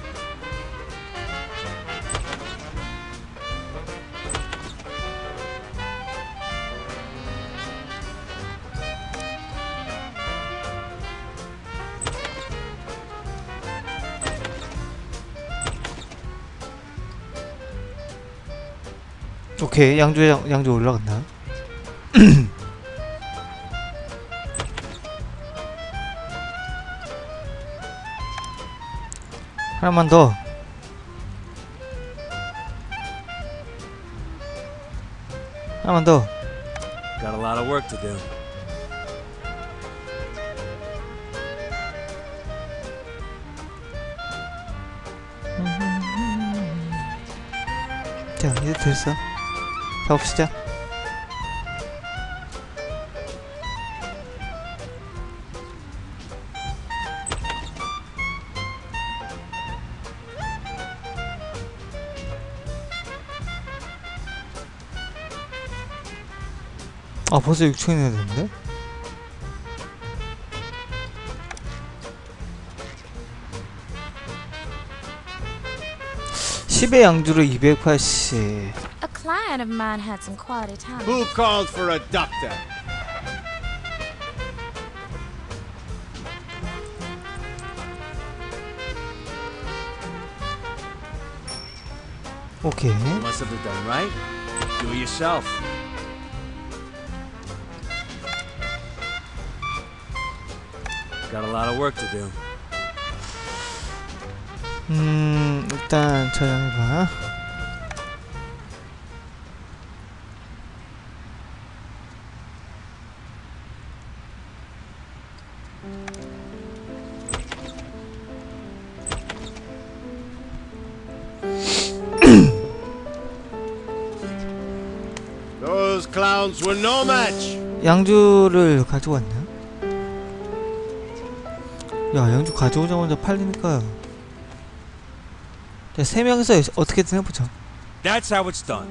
오케이, 양주 양, 양주 올라간다. 하나만 더. 하나만 더. Got a lot of work to do. 자, 이제 됐어. 가봅시다. 아, 벌써 육천이나 됐는데? 십의 양주로 이백팔십. A client of mine had some quality time. Who called for a doctor? 오케이. Must have been done right. Do it yourself. Got a lot of work to do. 음, 일단 저장해봐. Those clowns were no match. 양주를 가지고 왔냐? 야, 양주 가져오자마자 팔리니까. 자, 세 명이서 어떻게든 해보자. That's how it's done.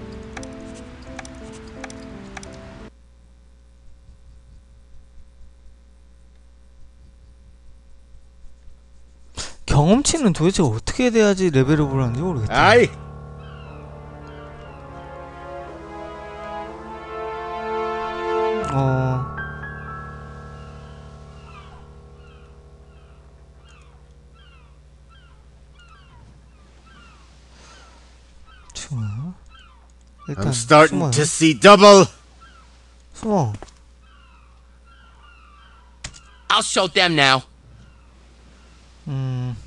경험치는 도대체 어떻게 돼야지 레벨업을 하는지 모르겠다. Aye. 어. 좋아. 일단 I'm starting 숨어요. to see double. 숨어. I'll show them now. 음.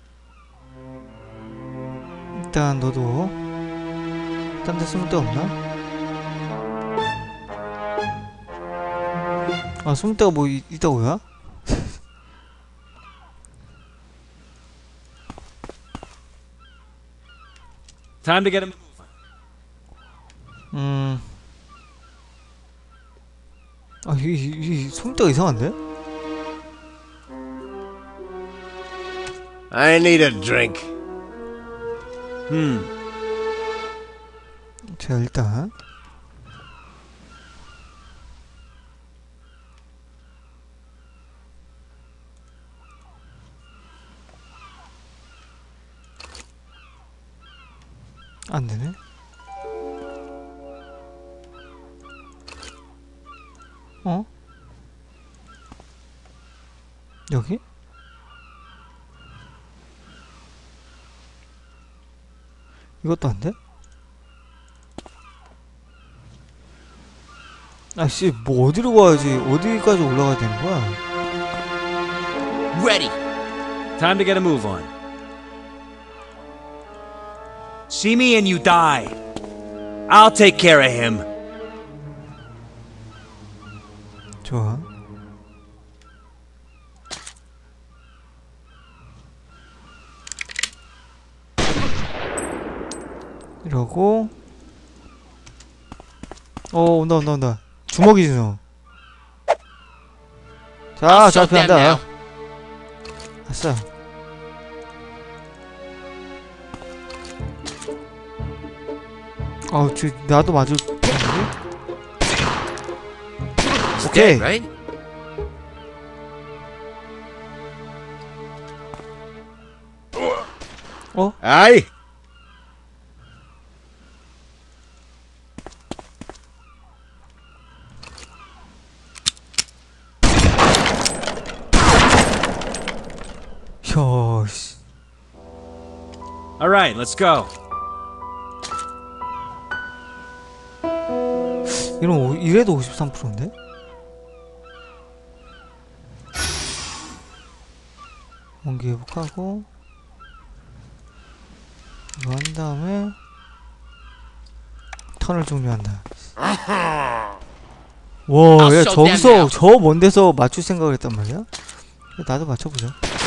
일단 너도 딴 데 숨을 데 없나? 아, 숨을 데가 뭐 있, 있다고요? Time to get him. 음. 아, 이, 이, 이 숨을 데가 이상한데? I need a drink. Hmm. 자, 일단 안 되네. 어? 여기? 이것도 안 돼? 아씨, 뭐 어디로 가야지? 어디까지 올라가야 되는 거야? Ready. Time to get a move on. See me and you die. I'll take care of him. 좋아. 이러고 어, 온다 온다 온다. 주먹이지 너. 자, 저 앞에 한다. 아싸. 아우, 저 나도 맞을 텐데. 오케이. Right? 어? Aye. 야, 씨. All right, let's go. 이런 오, 이래도 오십삼 퍼센트인데? 원기 회복하고 이거 한 다음에 턴을 종료한다. 와, 야, 저기서 저 먼 데서 맞출 생각을 했단 말이야? 나도 맞춰보자.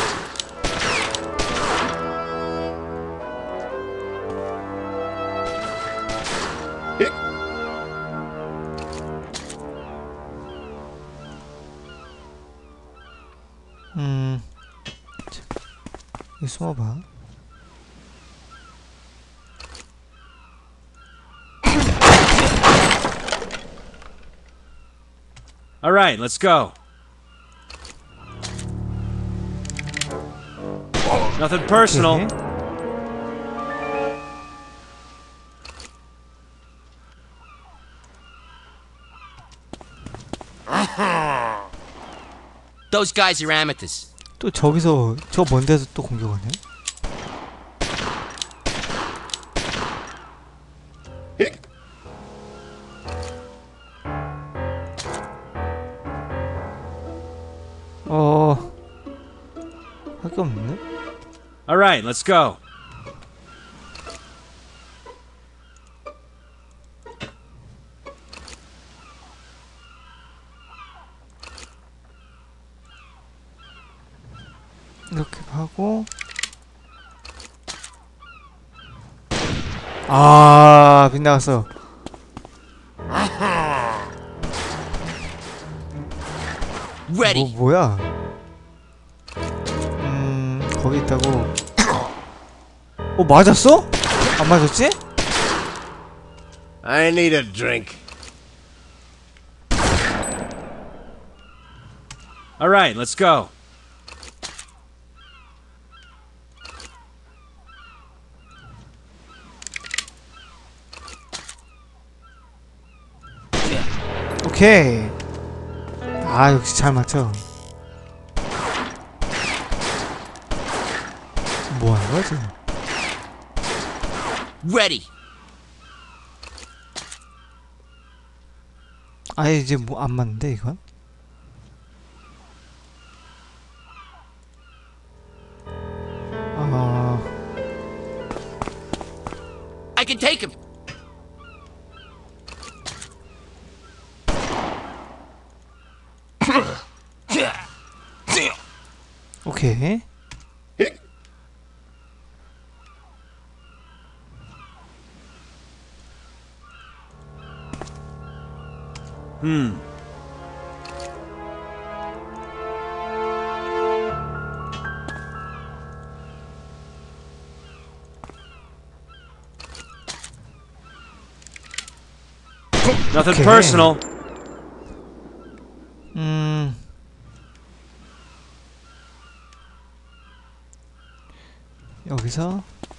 음, 여기 숨어봐. All right, let's go. Nothing personal. 오케이. Those guys are amateurs. 또 저기서 저 먼 데서 또 공격하네. 어... 할 게 없네. All right, let's go. 이렇게 하고 아 빗나갔어. Ready. 뭐 뭐야? 음 거기 있다고. 어 맞았어? 안 맞았지? I need a drink. All right, let's go. 오케이. 아 역시 잘 맞춰. 뭐 하는 거지? Ready. 아예 이제 뭐 안 맞는데 이건? 어... I can take him. 오케이. Hmm. Nothing Okay. personal. 음... 여기서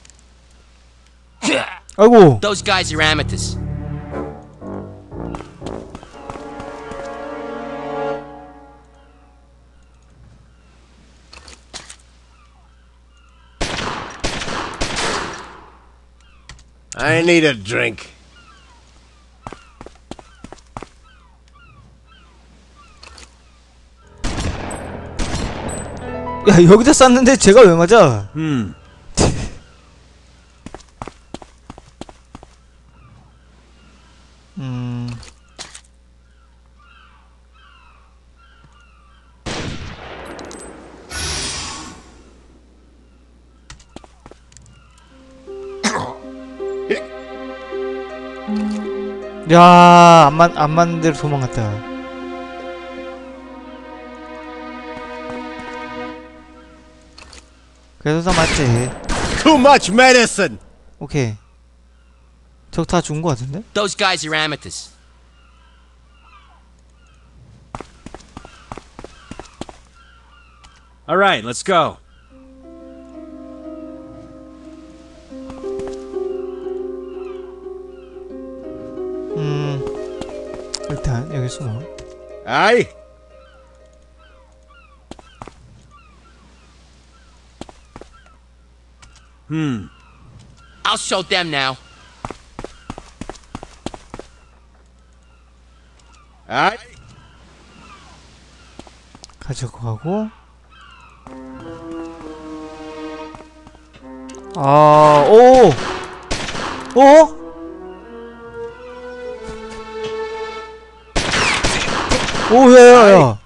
아이고. Those guys are amateurs. I need a drink. 야 여기다 쐈는데 제가 왜 맞아? Hmm. 음... 야, 안 맞, 안 맞는 대로 도망갔다. 그래도 다 맞지. Too much medicine. 오케이. 저 다 죽은 거 같은데? Those guys are amateurs. All right, let's go. 음... 일단 여기 숨어. Aye. Hmm. I'll show them now. Aye. 가지고 가고. 아, 오! 오? 오, 야, 야, 야.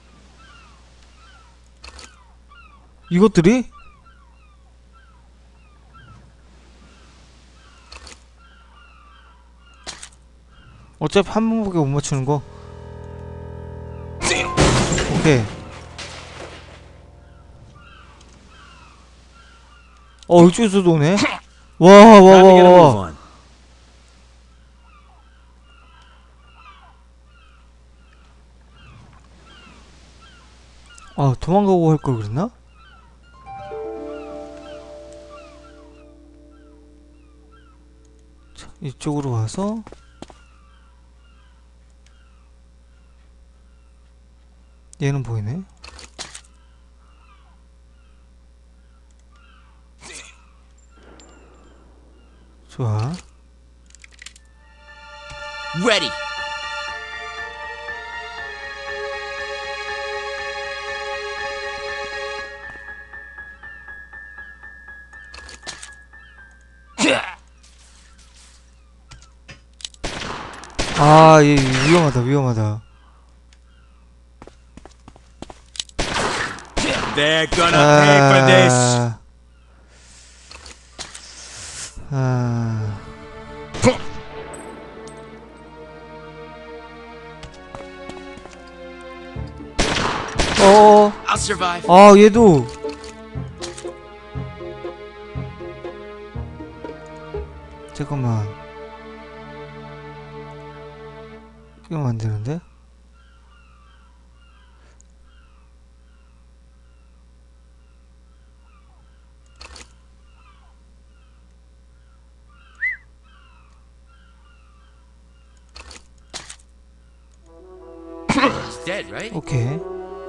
이것들이? 어차피 한 번밖에 못 맞추는 거. 오케이. 어, 이쪽에서도 오네? 와, 와, 와, Time to get a 와, move 와. on. 아, 도망가고 할 걸 그랬나? 자, 이쪽으로 와서 얘는 보이네. 좋아. Ready. 아, 얘 위험하다, 위험하다. They're gonna pay for this. 아, 아, 어, I'll survive. 아, 얘도. 잠깐만. 이거 안 되는데? He's dead, right? 오케이.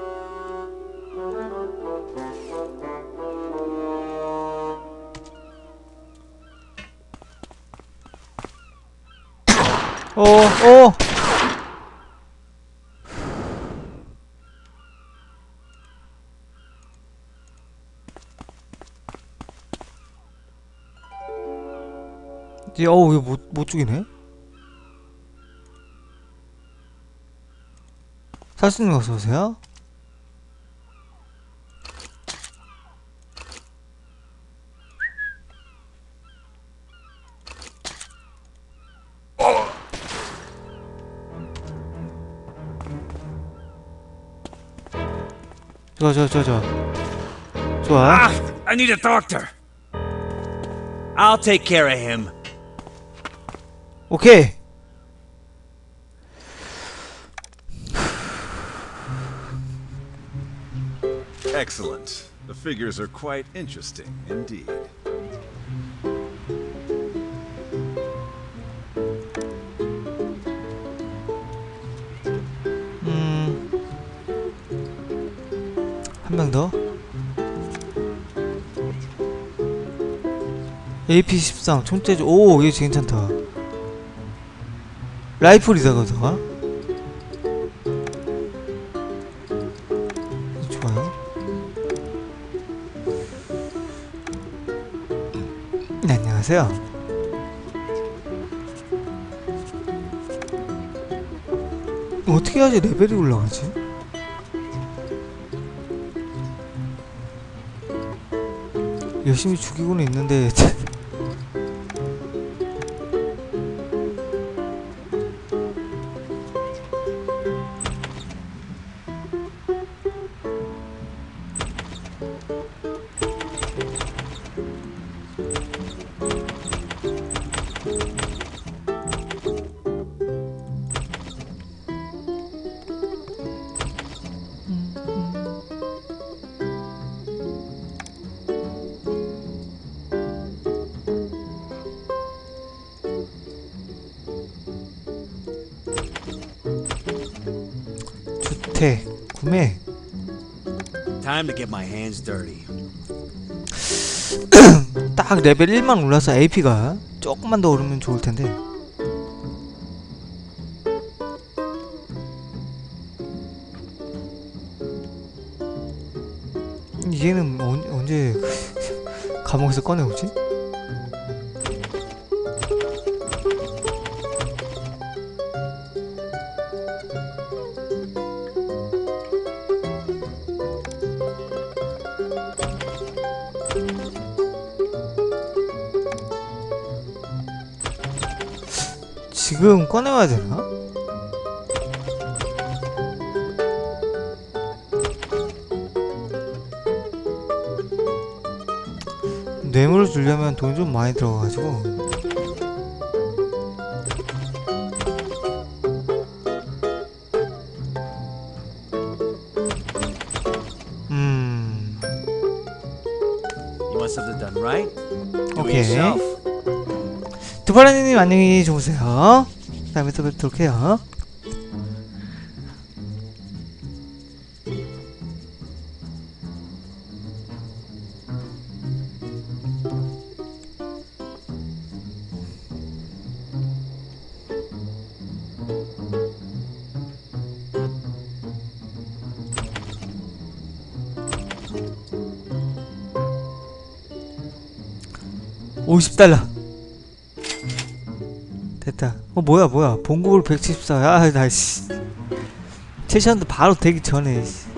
어, 어. 이제 어우 이거 못, 못 죽이네. 살수님 어서오세요. 좋아 좋아 좋아 좋아 좋아. Ah, I need a doctor. I'll take care of him. 오케이. Excellent. The figures are quite interesting indeed. 음. 한 명 더. 에이피 십삼 총재주. 오, 이거 괜찮다. 라이플이다 거다가. 좋아요. 네, 안녕하세요. 어떻게 해야지 레벨이 올라가지? 열심히 죽이고는 있는데 주택 구매. Time to get my hands dirty. 딱 레벨 일만 올라서 에이피가 조금만 더 오르면 좋을 텐데. 얘는 언, 언제 감옥에서 꺼내오지? 지금 꺼내와야 되나? 뇌물을 주려면 돈이 좀 많이 들어가가지고. 음. You want something done right? Do it 오케이. yourself. 두바라님 안녕히 주무세요. 다음에 또 뵙도록 해요. 오십 달러. 됐다. 어 뭐야 뭐야 봉급을 백칠십사. 아 나이씨 채션도 바로 되기 전에 씨.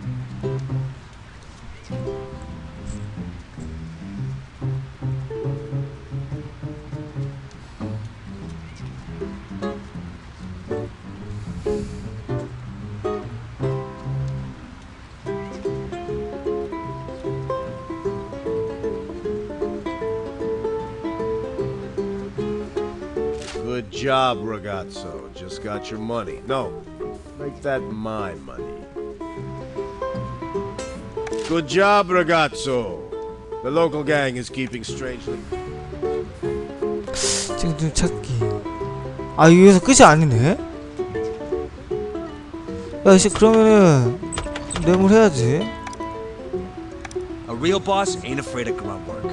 Good job, ragazzo. Just got your money. No, make that my money. Good job, ragazzo. The local gang is keeping strangely. 지금 좀 찾기. 아 여기서 끝이 아니네. 야 씨 그러면은 뇌물해야지. A real boss ain't afraid of grunt work.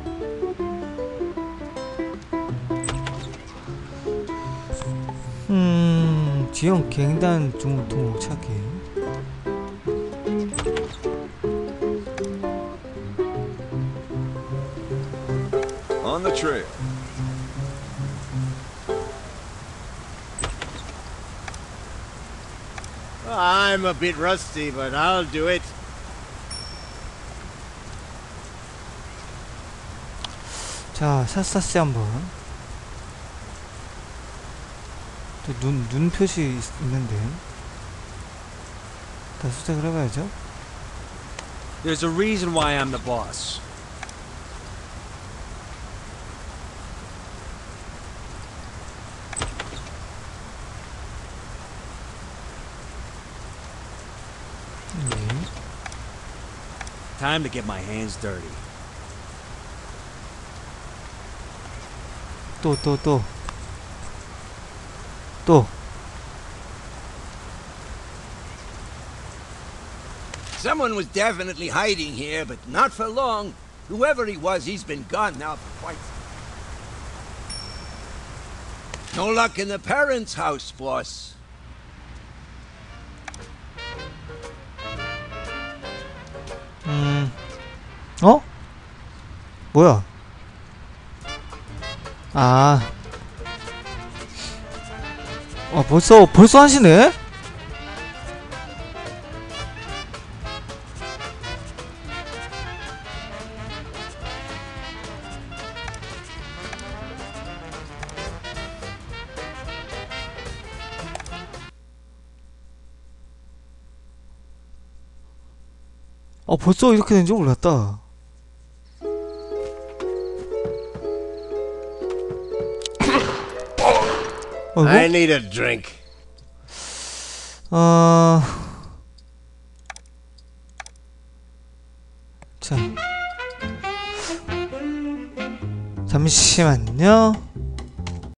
음 지형 갱단 중통 찾기. On the trail. I'm a bit rusty, but I'll do it. 자 샷사씨 한번. 눈, 눈 표시 있, 있는데 다 수색을 해봐야죠. There's a reason why I'm the boss. 네. Time to get my hands dirty. 또 또 또 또 Someone was definitely hiding here, but not for long. Whoever he was, he's been gone now for quite some. No luck in the parents' house, boss. 음, 어? 뭐야? 아, 아 벌써 벌써 하시네? 아 벌써 이렇게 된 줄 몰랐다. I need a drink. 어... 자 잠시만요.